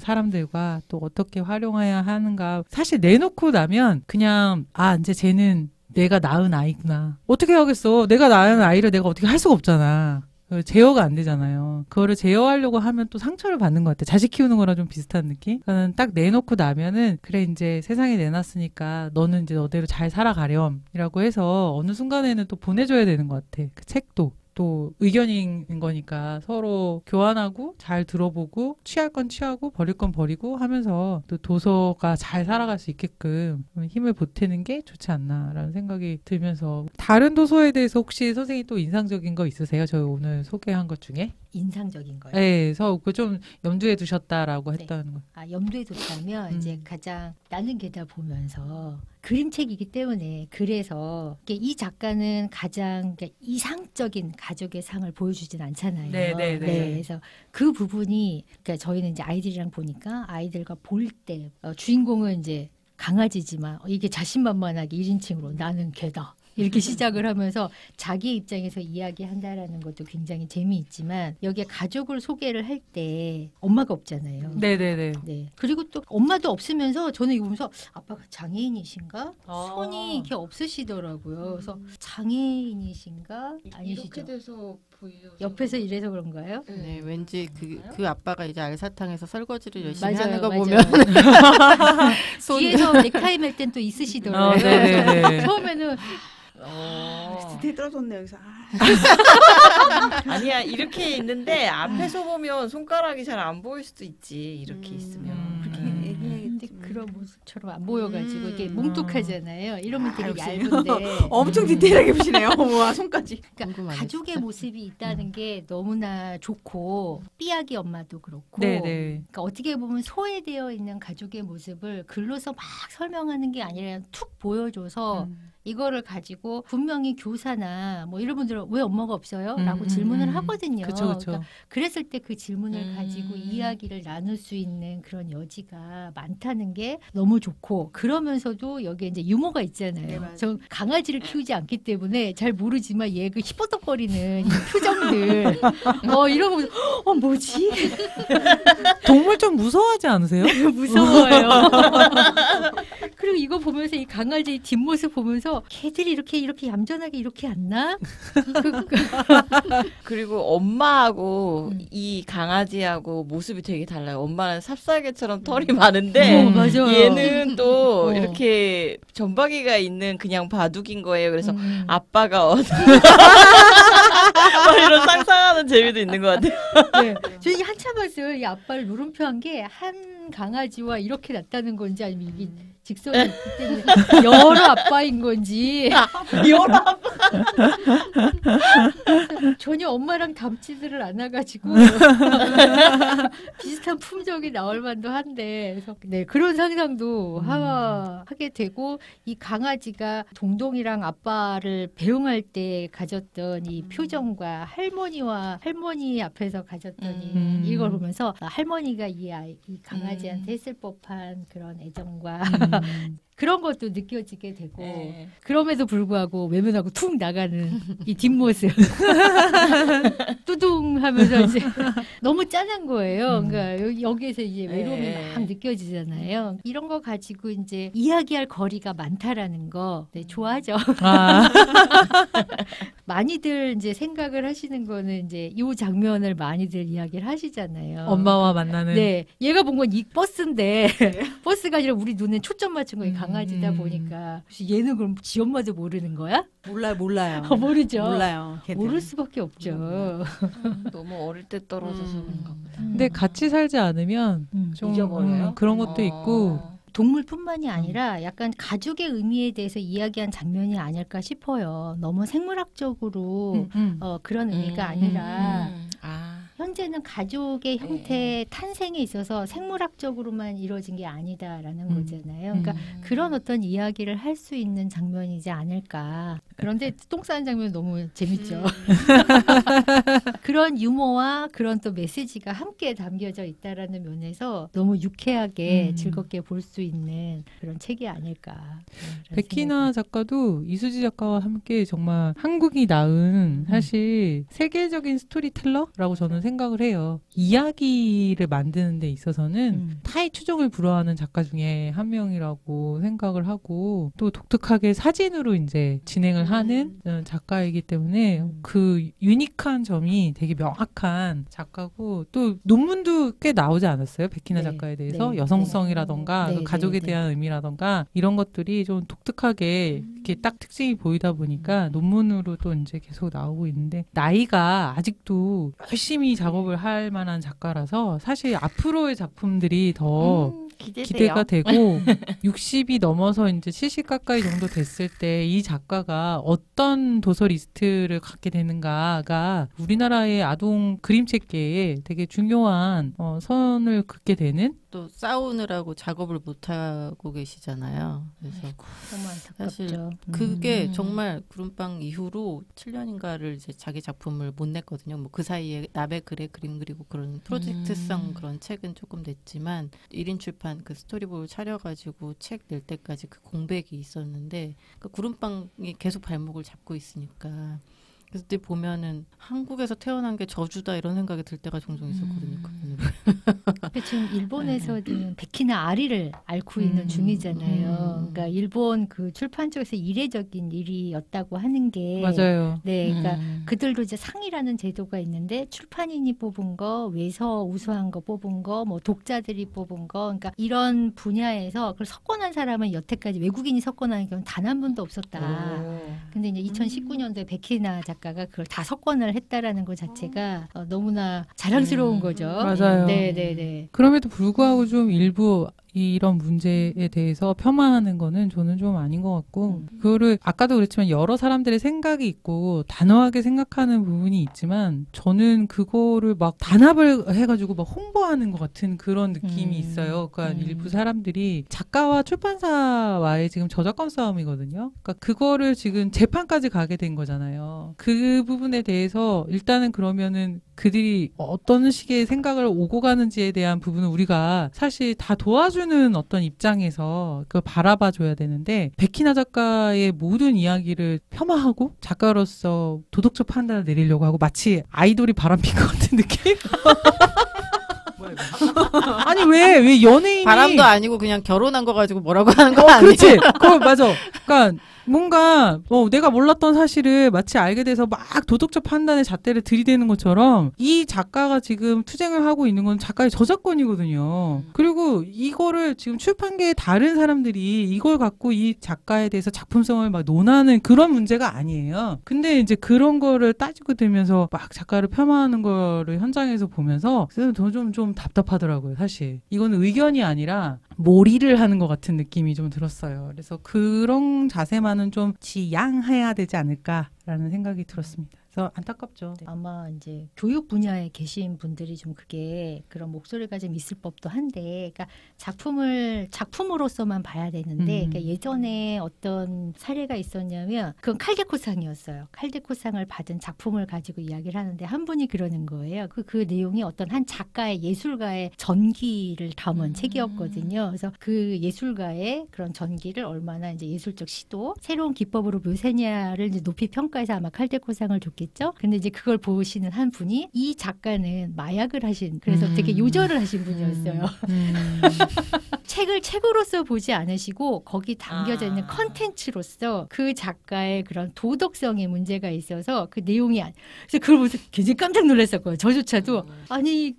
사람들과 또 어떻게 활용해야 하는가. 사실 내놓고 나면 그냥 이제 쟤는 내가 낳은 아이구나. 어떻게 하겠어. 내가 낳은 아이를 내가 어떻게 할 수가 없잖아. 제어가 안 되잖아요. 그거를 제어하려고 하면 또 상처를 받는 것 같아. 자식 키우는 거랑 좀 비슷한 느낌? 그러니까 딱 내놓고 나면은 그래 이제 세상에 내놨으니까 너는 이제 너대로 잘 살아가렴이라고 해서 어느 순간에는 또 보내줘야 되는 것 같아. 그 책도. 또 의견인 거니까 서로 교환하고 잘 들어보고 취할 건 취하고 버릴 건 버리고 하면서 또 도서가 잘 살아갈 수 있게끔 힘을 보태는 게 좋지 않나라는 생각이 들면서 다른 도서에 대해서 혹시 선생님 또 인상적인 거 있으세요? 저희 오늘 소개한 것 중에? 인상적인 거예요. 네, 그래서 그 좀 염두에 두셨다라고 네. 했다는 거. 염두에 뒀다면 이제 가장 나는 게다 보면서 그림책이기 때문에 그래서 이 작가는 가장 이상적인 가족의 상을 보여주진 않잖아요. 네. 그래서 그 부분이 그러니까 저희는 이제 아이들이랑 보니까 아이들과 볼 때 주인공은 이제 강아지지만 이게 자신만만하게 1인칭으로 나는 개다. 이렇게 시작을 하면서 자기 입장에서 이야기한다라는 것도 굉장히 재미있지만 여기에 가족을 소개를 할 때 엄마가 없잖아요. 네네네. 네. 그리고 또 엄마도 없으면서 저는 이거 보면서 아빠가 장애인이신가? 손이 이렇게 없으시더라고요. 그래서 장애인이신가? 아니시죠? 이렇게 돼서 옆에서 이래서 그런가요? 네, 왠지 그 아빠가 이제 알사탕에서 설거지를 열심히 하는 거 맞아요. 보면 손 뒤에서 넥타이 맬 땐 또 있으시더라고요. 네네네. 처음에는 디테일 떨어졌네 여기서. 아니야 이렇게 있는데 앞에서 보면 손가락이 잘 안 보일 수도 있지 이렇게 있으면. 근데 그런 모습처럼 안 보여가지고 이게 뭉툭하잖아요. 이러면 되게 역시. 얇은데. 엄청 디테일하게 보시네요. 와 손까지. 그러니까 궁금하네, 가족의 진짜. 모습이 있다는 게 너무나 좋고 삐약이 엄마도 그렇고 네네. 그러니까 어떻게 보면 소외되어 있는 가족의 모습을 글로서 막 설명하는 게 아니라 툭 보여줘서 이거를 가지고 분명히 교사나 뭐 이런 분들은 왜 엄마가 없어요? 라고 질문을 하거든요. 그쵸, 그쵸. 그러니까 그랬을 때 그 질문을 가지고 이야기를 나눌 수 있는 그런 여지가 많다는 게 너무 좋고 그러면서도 여기에 이제 유머가 있잖아요. 네, 맞아요. 저 강아지를 키우지 않기 때문에 잘 모르지만 얘 그 희번덕거리는 이 표정들 이런 거 보면서 뭐지? 동물 좀 무서워하지 않으세요? 무서워요. 그리고 이거 보면서 이 강아지 뒷모습 보면서 걔들이 이렇게 얌전하게 이렇게 앉나? 그리고 엄마하고 이 강아지하고 모습이 되게 달라요. 엄마는 삽살개처럼 털이 많은데 맞아요. 얘는 또 어. 이렇게 점박이가 있는 그냥 바둑인 거예요. 그래서 아빠가 막 이런 상상하는 재미도 있는 것 같아요. 네. 저희 한참 봤어요. 이 아빠를 물음표한 게 한 강아지와 이렇게 났다는 건지 아니면 이게 직선이 있기 때문에 여러 아빠인 건지 여러 전혀 엄마랑 닮지들을 않아가지고 비슷한 품종이 나올 만도 한데 그래서 네 그런 상상도 하게 되고 이 강아지가 동동이랑 아빠를 배웅할 때 가졌던 이 표정과 할머니 앞에서 가졌던 이걸 보면서 할머니가 이 강아지한테 했을 법한 그런 애정과 그런 것도 느껴지게 되고 네. 그럼에도 불구하고 외면하고 툭 나가는 이 뒷모습 뚜둥 하면서 이제 너무 짠한 거예요. 그러니까 여기에서 이제 외로움이 네. 막 느껴지잖아요. 이런 거 가지고 이제 이야기할 거리가 많다라는 거 네, 좋아하죠. 아, 많이들 이제 생각을 하시는 거는 이제 이 장면을 많이들 이야기를 하시잖아요. 엄마와 만나는. 네, 얘가 본 건 이 버스인데 버스가 아니라 우리 눈에 초점 맞춘 거 이 강아지다 보니까 혹시 얘는 그럼 지 엄마도 모르는 거야? 몰라요. 모르죠. 몰라요. 걔들은. 모를 수밖에 없죠. 너무 어릴 때 떨어져서 그런가 보다. 근데 같이 살지 않으면 좀 잊어버려요? 그런 것도 있고. 동물뿐만이 아니라 약간 가족의 의미에 대해서 이야기한 장면이 아닐까 싶어요. 너무 생물학적으로 그런 의미가 아니라 현재는 가족의 형태 탄생에 있어서 생물학적으로만 이루어진 게 아니다라는 거잖아요. 그러니까 그런 어떤 이야기를 할 수 있는 장면이지 않을까. 그런데 똥 싸는 장면 너무 재밌죠. 그런 유머와 그런 또 메시지가 함께 담겨져 있다라는 면에서 너무 유쾌하게 즐겁게 볼 수 있는 그런 책이 아닐까. 백희나 작가도 이수지 작가와 함께 정말 한국이 낳은 사실 세계적인 스토리텔러라고 저는 생각을 해요. 이야기를 만드는 데 있어서는 타의 추종을 불허하는 작가 중에 한 명이라고 생각을 하고 또 독특하게 사진으로 이제 진행을 하는 작가이기 때문에 그 유니크한 점이 되게 명확한 작가고 또 논문도 꽤 나오지 않았어요? 백희나 네. 작가에 대해서 네. 여성성이라던가 네. 그 가족에 네. 대한 의미라던가 이런 것들이 좀 독특하게 이렇게 딱 특징이 보이다 보니까 논문으로 또 이제 계속 나오고 있는데 나이가 아직도 열심히 작업을 할 만한 작가라서 사실 앞으로의 작품들이 더 기대가 되고 60이 넘어서 이제 70 가까이 정도 됐을 때 이 작가가 어떤 도서 리스트를 갖게 되는가가 우리나라의 아동 그림책계에 되게 중요한 선을 긋게 되는 또 싸우느라고 작업을 못 하고 계시잖아요. 그래서 너무 사실 안타깝죠. 그게 정말 구름빵 이후로 7년인가를 이제 자기 작품을 못 냈거든요. 뭐 그 사이에 나베 그래 그림 그리고 그런 프로젝트성 그런 책은 조금 냈지만 1인 출판 그 스토리보드 차려가지고 책 낼 때까지 그 공백이 있었는데 그 구름빵이 계속 발목을 잡고 있으니까 그때 보면은 한국에서 태어난 게 저주다 이런 생각이 들 때가 종종 있었거든요. 지금 일본에서는 백희나 아리를 앓고 있는 중이잖아요. 그러니까 일본 그 출판 쪽에서 이례적인 일이었다고 하는 게 맞아요. 네, 그러니까 그들도 이제 상이라는 제도가 있는데 출판인이 뽑은 거, 외서 우수한 거 뽑은 거, 뭐 독자들이 뽑은 거, 그러니까 이런 분야에서 그걸 석권한 사람은 여태까지 외국인이 석권하는 경우는 단 한 번도 없었다. 근데 이제 2019년도에 백희나 작가가 그걸 다 석권을 했다라는 것 자체가 너무나 자랑스러운 거죠. 맞아요. 네. 그럼에도 불구하고 좀 일부 이런 문제에 대해서 폄하하는 거는 저는 좀 아닌 것 같고 그거를 아까도 그랬지만 여러 사람들의 생각이 있고 단호하게 생각하는 부분이 있지만 저는 그거를 막 단합을 해가지고 막 홍보하는 것 같은 그런 느낌이 있어요. 그러니까 일부 사람들이 작가와 출판사와의 지금 저작권 싸움이거든요. 그러니까 그거를 지금 재판까지 가게 된 거잖아요. 그 부분에 대해서 일단은 그러면은 그들이 어떤 식의 생각을 오고 가는지에 대한 부분은 우리가 사실 다 도와주는 어떤 입장에서 그걸 바라봐 줘야 되는데 백희나 작가의 모든 이야기를 폄하하고 작가로서 도덕적 판단을 내리려고 하고 마치 아이돌이 바람핀 것 같은 느낌? 아니 왜 연예인이 바람도 아니고 그냥 결혼한 거 가지고 뭐라고 하는 거 아니에요? 그렇지. 그거 맞아. 그러니까 뭔가 내가 몰랐던 사실을 마치 알게 돼서 막 도덕적 판단의 잣대를 들이대는 것처럼 이 작가가 지금 투쟁을 하고 있는 건 작가의 저작권이거든요. 그리고 이거를 지금 출판계의 다른 사람들이 이걸 갖고 이 작가에 대해서 작품성을 막 논하는 그런 문제가 아니에요. 근데 이제 그런 거를 따지고 들면서 막 작가를 폄하하는 거를 현장에서 보면서 좀 답답하더라고요. 사실 이거는 의견이 아니라 몰이를 하는 것 같은 느낌이 좀 들었어요. 그래서 그런 자세만은 좀 지양해야 되지 않을까라는 생각이 들었습니다. 그래서 안타깝죠. 네. 아마 이제 교육 분야에 계신 분들이 좀 그게 그런 목소리가 좀 있을 법도 한데, 그러니까 작품을 작품으로서만 봐야 되는데, 그러니까 예전에 어떤 사례가 있었냐면 그건 칼데코상이었어요. 칼데코상을 받은 작품을 가지고 이야기를 하는데 한 분이 그러는 거예요. 그 내용이 어떤 한 작가의 예술가의 전기를 담은 책이었거든요. 그래서 그 예술가의 그런 전기를 얼마나 이제 예술적 시도, 새로운 기법으로 묘사냐를 이제 높이 평가해서 아마 칼데코상을 줬겠죠. 근데 이제 그걸 보시는 한 분이 이 작가는 마약을 하신, 그래서 되게 요절을 하신 분이었어요. 책을 책으로서 보지 않으시고 거기 담겨져 있는 컨텐츠로서 그 작가의 그런 도덕성에 문제가 있어서 그 내용이 그래서 그걸 보면서 굉장히 깜짝 놀랐었거든요. 저조차도 아니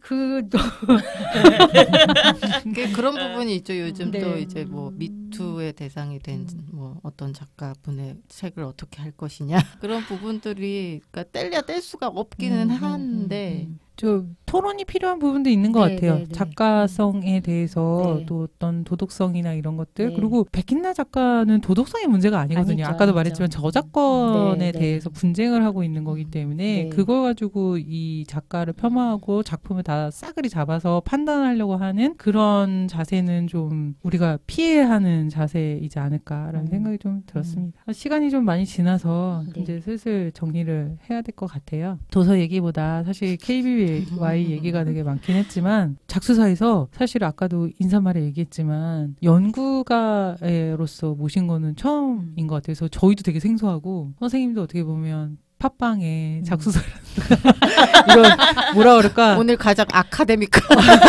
그런 부분이 있죠. 요즘 네. 또 이제 뭐 미투의 대상이 된 뭐 어떤 작가분의 책을 어떻게 할 것이냐 그런 부분들이 그러니까 뗄 수가 없기는 한데 좀 토론이 필요한 부분도 있는 것 같아요. 네. 작가성에 대해서 네. 또 어떤 도덕성이나 이런 것들. 네. 그리고 백힌나 작가는 도덕성의 문제가 아니거든요. 아니죠, 아까도 아니죠. 말했지만 저작권에 네. 대해서 분쟁을 하고 있는 거기 때문에 네. 그걸 가지고 이 작가를 폄하하고 작품을 다 싸그리 잡아서 판단하려고 하는 그런 자세는 좀 우리가 피해야 하는 자세이지 않을까라는 생각이 좀 들었습니다. 시간이 좀 많이 지나서 네. 이제 슬슬 정리를 해야 될 것 같아요. 도서 얘기보다 사실 KBY 얘기가 되게 많긴 했지만 작수사에서 사실 아까도 인사말에 얘기했지만 연구가로서 모신 거는 처음인 것 같아요. 그래서 저희도 되게 생소하고 선생님도 어떻게 보면 팟빵에 작수사를 이런 뭐라 그럴까 오늘 가장 아카데믹한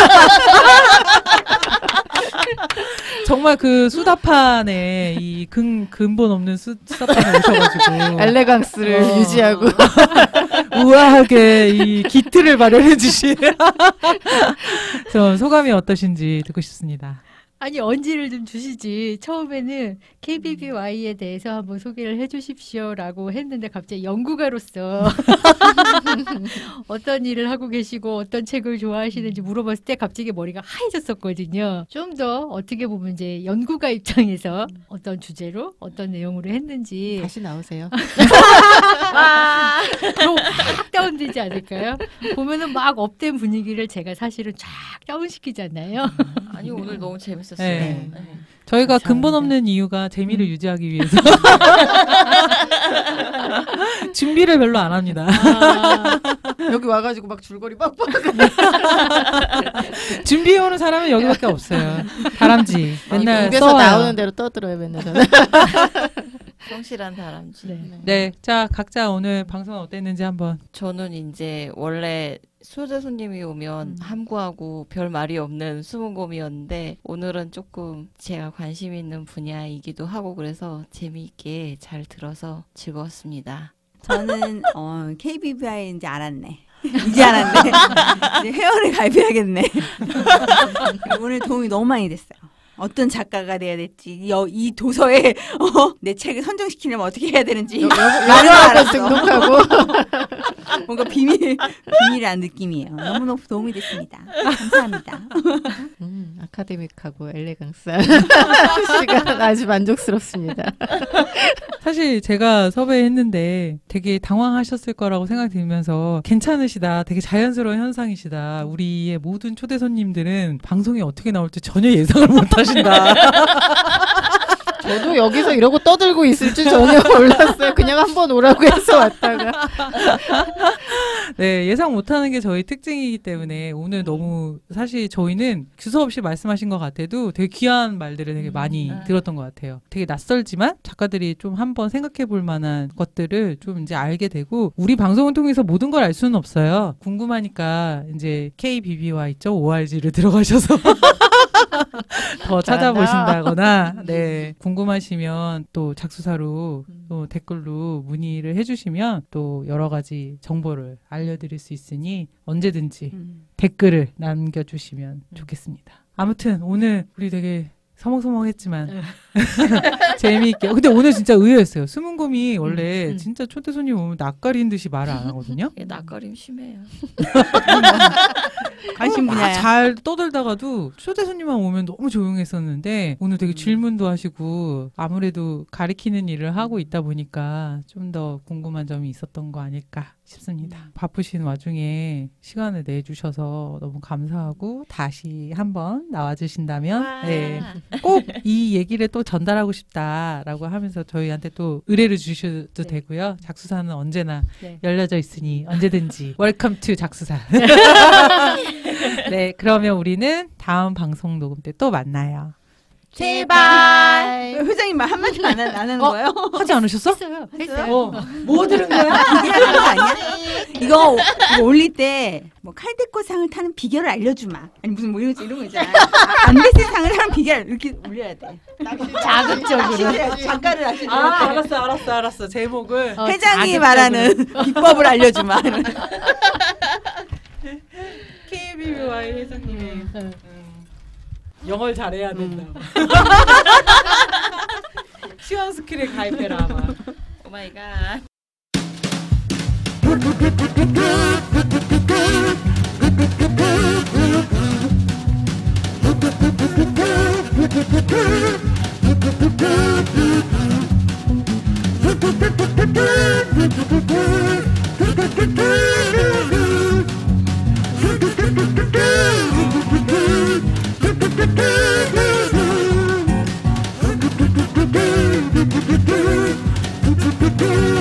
정말 그 수다판에 이 근본 없는 수다판에 오셔가지고 엘레강스를 유지하고 우아하게 이 기틀을 마련해 주신 소감이 어떠신지 듣고 싶습니다. 아니 언지를 좀 주시지. 처음에는 KBBY에 대해서 한번 소개를 해주십시오라고 했는데 갑자기 연구가로서 어떤 일을 하고 계시고 어떤 책을 좋아하시는지 물어봤을 때 갑자기 머리가 하얘졌었거든요. 좀 더 어떻게 보면 이제 연구가 입장에서 어떤 주제로 어떤 내용으로 했는지 다시 나오세요. 그럼 확 다운되지 않을까요? 보면은 막 업된 분위기를 제가 사실은 쫙 다운시키잖아요. 아니 오늘 너무 재밌었어요. 네. 네. 저희가 감사합니다. 근본 없는 이유가 재미를 유지하기 위해서 준비를 별로 안 합니다. 여기 와가지고 막 줄거리 빡빡 준비해오는 사람은 여기밖에 없어요. 다람쥐 맨날 입에서 써와요. 나오는 대로 떠들어요 맨날 저는. 성실한 다람쥐. 네. 네, 자 각자 오늘 방송은 어땠는지 한번. 저는 이제 원래 초대 손님이 오면 함구하고 별 말이 없는 수문곰이었는데 오늘은 조금 제가 관심 있는 분야이기도 하고 그래서 재미있게 잘 들어서 즐거웠습니다. 저는 KBVI 이제 알았네. 이제 알았네. 이제 회원에 가입해야겠네. 오늘 도움이 너무 많이 됐어요. 어떤 작가가 돼야 될지, 이 도서에 내 책을 선정시키려면 어떻게 해야 되는지 영어학원 등록하고 뭔가 비밀이라는 느낌이에요. 너무너무 도움이 됐습니다. 감사합니다. 아카데믹하고 엘레강스한 시간 아주 만족스럽습니다. 사실 제가 섭외했는데 되게 당황하셨을 거라고 생각이 들면서 괜찮으시다, 되게 자연스러운 현상이시다. 우리의 모든 초대 손님들은 방송이 어떻게 나올지 전혀 예상을 못하신다. 저도 여기서 이러고 떠들고 있을 줄 전혀 몰랐어요. 그냥 한번 오라고 해서 왔다가. 네, 예상 못하는 게 저희 특징이기 때문에 오늘 너무 사실 저희는 주소 없이 말씀하신 것 같아도 되게 귀한 말들을 되게 많이 들었던 것 같아요. 되게 낯설지만 작가들이 좀 한번 생각해 볼 만한 것들을 좀 이제 알게 되고, 우리 방송을 통해서 모든 걸 알 수는 없어요. 궁금하니까 이제 KBB와 있죠, ORG를 들어가셔서 더 찾아보신다거나, 네, 궁금하시면 또 작수사로 또 댓글로 문의를 해주시면 또 여러 가지 정보를 알려드릴 수 있으니 언제든지 댓글을 남겨주시면 좋겠습니다. 아무튼 오늘 우리 되게 서먹서먹했지만 재미있게. 근데 오늘 진짜 의외였어요. 수문곰이 원래 진짜 초대 손님 오면 낯가리는 듯이 말을 안 하거든요. 낯가림 심해요. 관심 분야야. 잘 떠들다가도 초대 손님만 오면 너무 조용했었는데 오늘 되게 질문도 하시고 아무래도 가리키는 일을 하고 있다 보니까 좀 더 궁금한 점이 있었던 거 아닐까 싶습니다. 바쁘신 와중에 시간을 내주셔서 너무 감사하고 다시 한번 나와주신다면 네, 꼭 이 얘기를 또 전달하고 싶다라고 하면서 저희한테 또 의뢰를 주셔도 되고요. 작수사는 언제나 열려져 있으니 언제든지 웰컴 투 작수사. 네, 그러면 우리는 다음 방송 녹음 때 또 만나요. 제발. 회장님 말 한마디 안 하는 거예요? 하지 않으셨어? 했어요. 뭐 들은 거야? 이게 하는 거 아니야? 이거 올릴 때 뭐 칼대꽃상을 타는 비결을 알려주마. 아니 무슨 뭐 이런 거 있잖아요. 안데스상을 타는 비결 이렇게 올려야 돼. 자극적으로. 작가를 하시는 알았어. 제목을 회장이 말하는 비법을 알려주마. KBY 회장님이 영어를 잘해야 된다. 시원 스킬에 가입해라. 아마. 오 마이 갓. Thank you.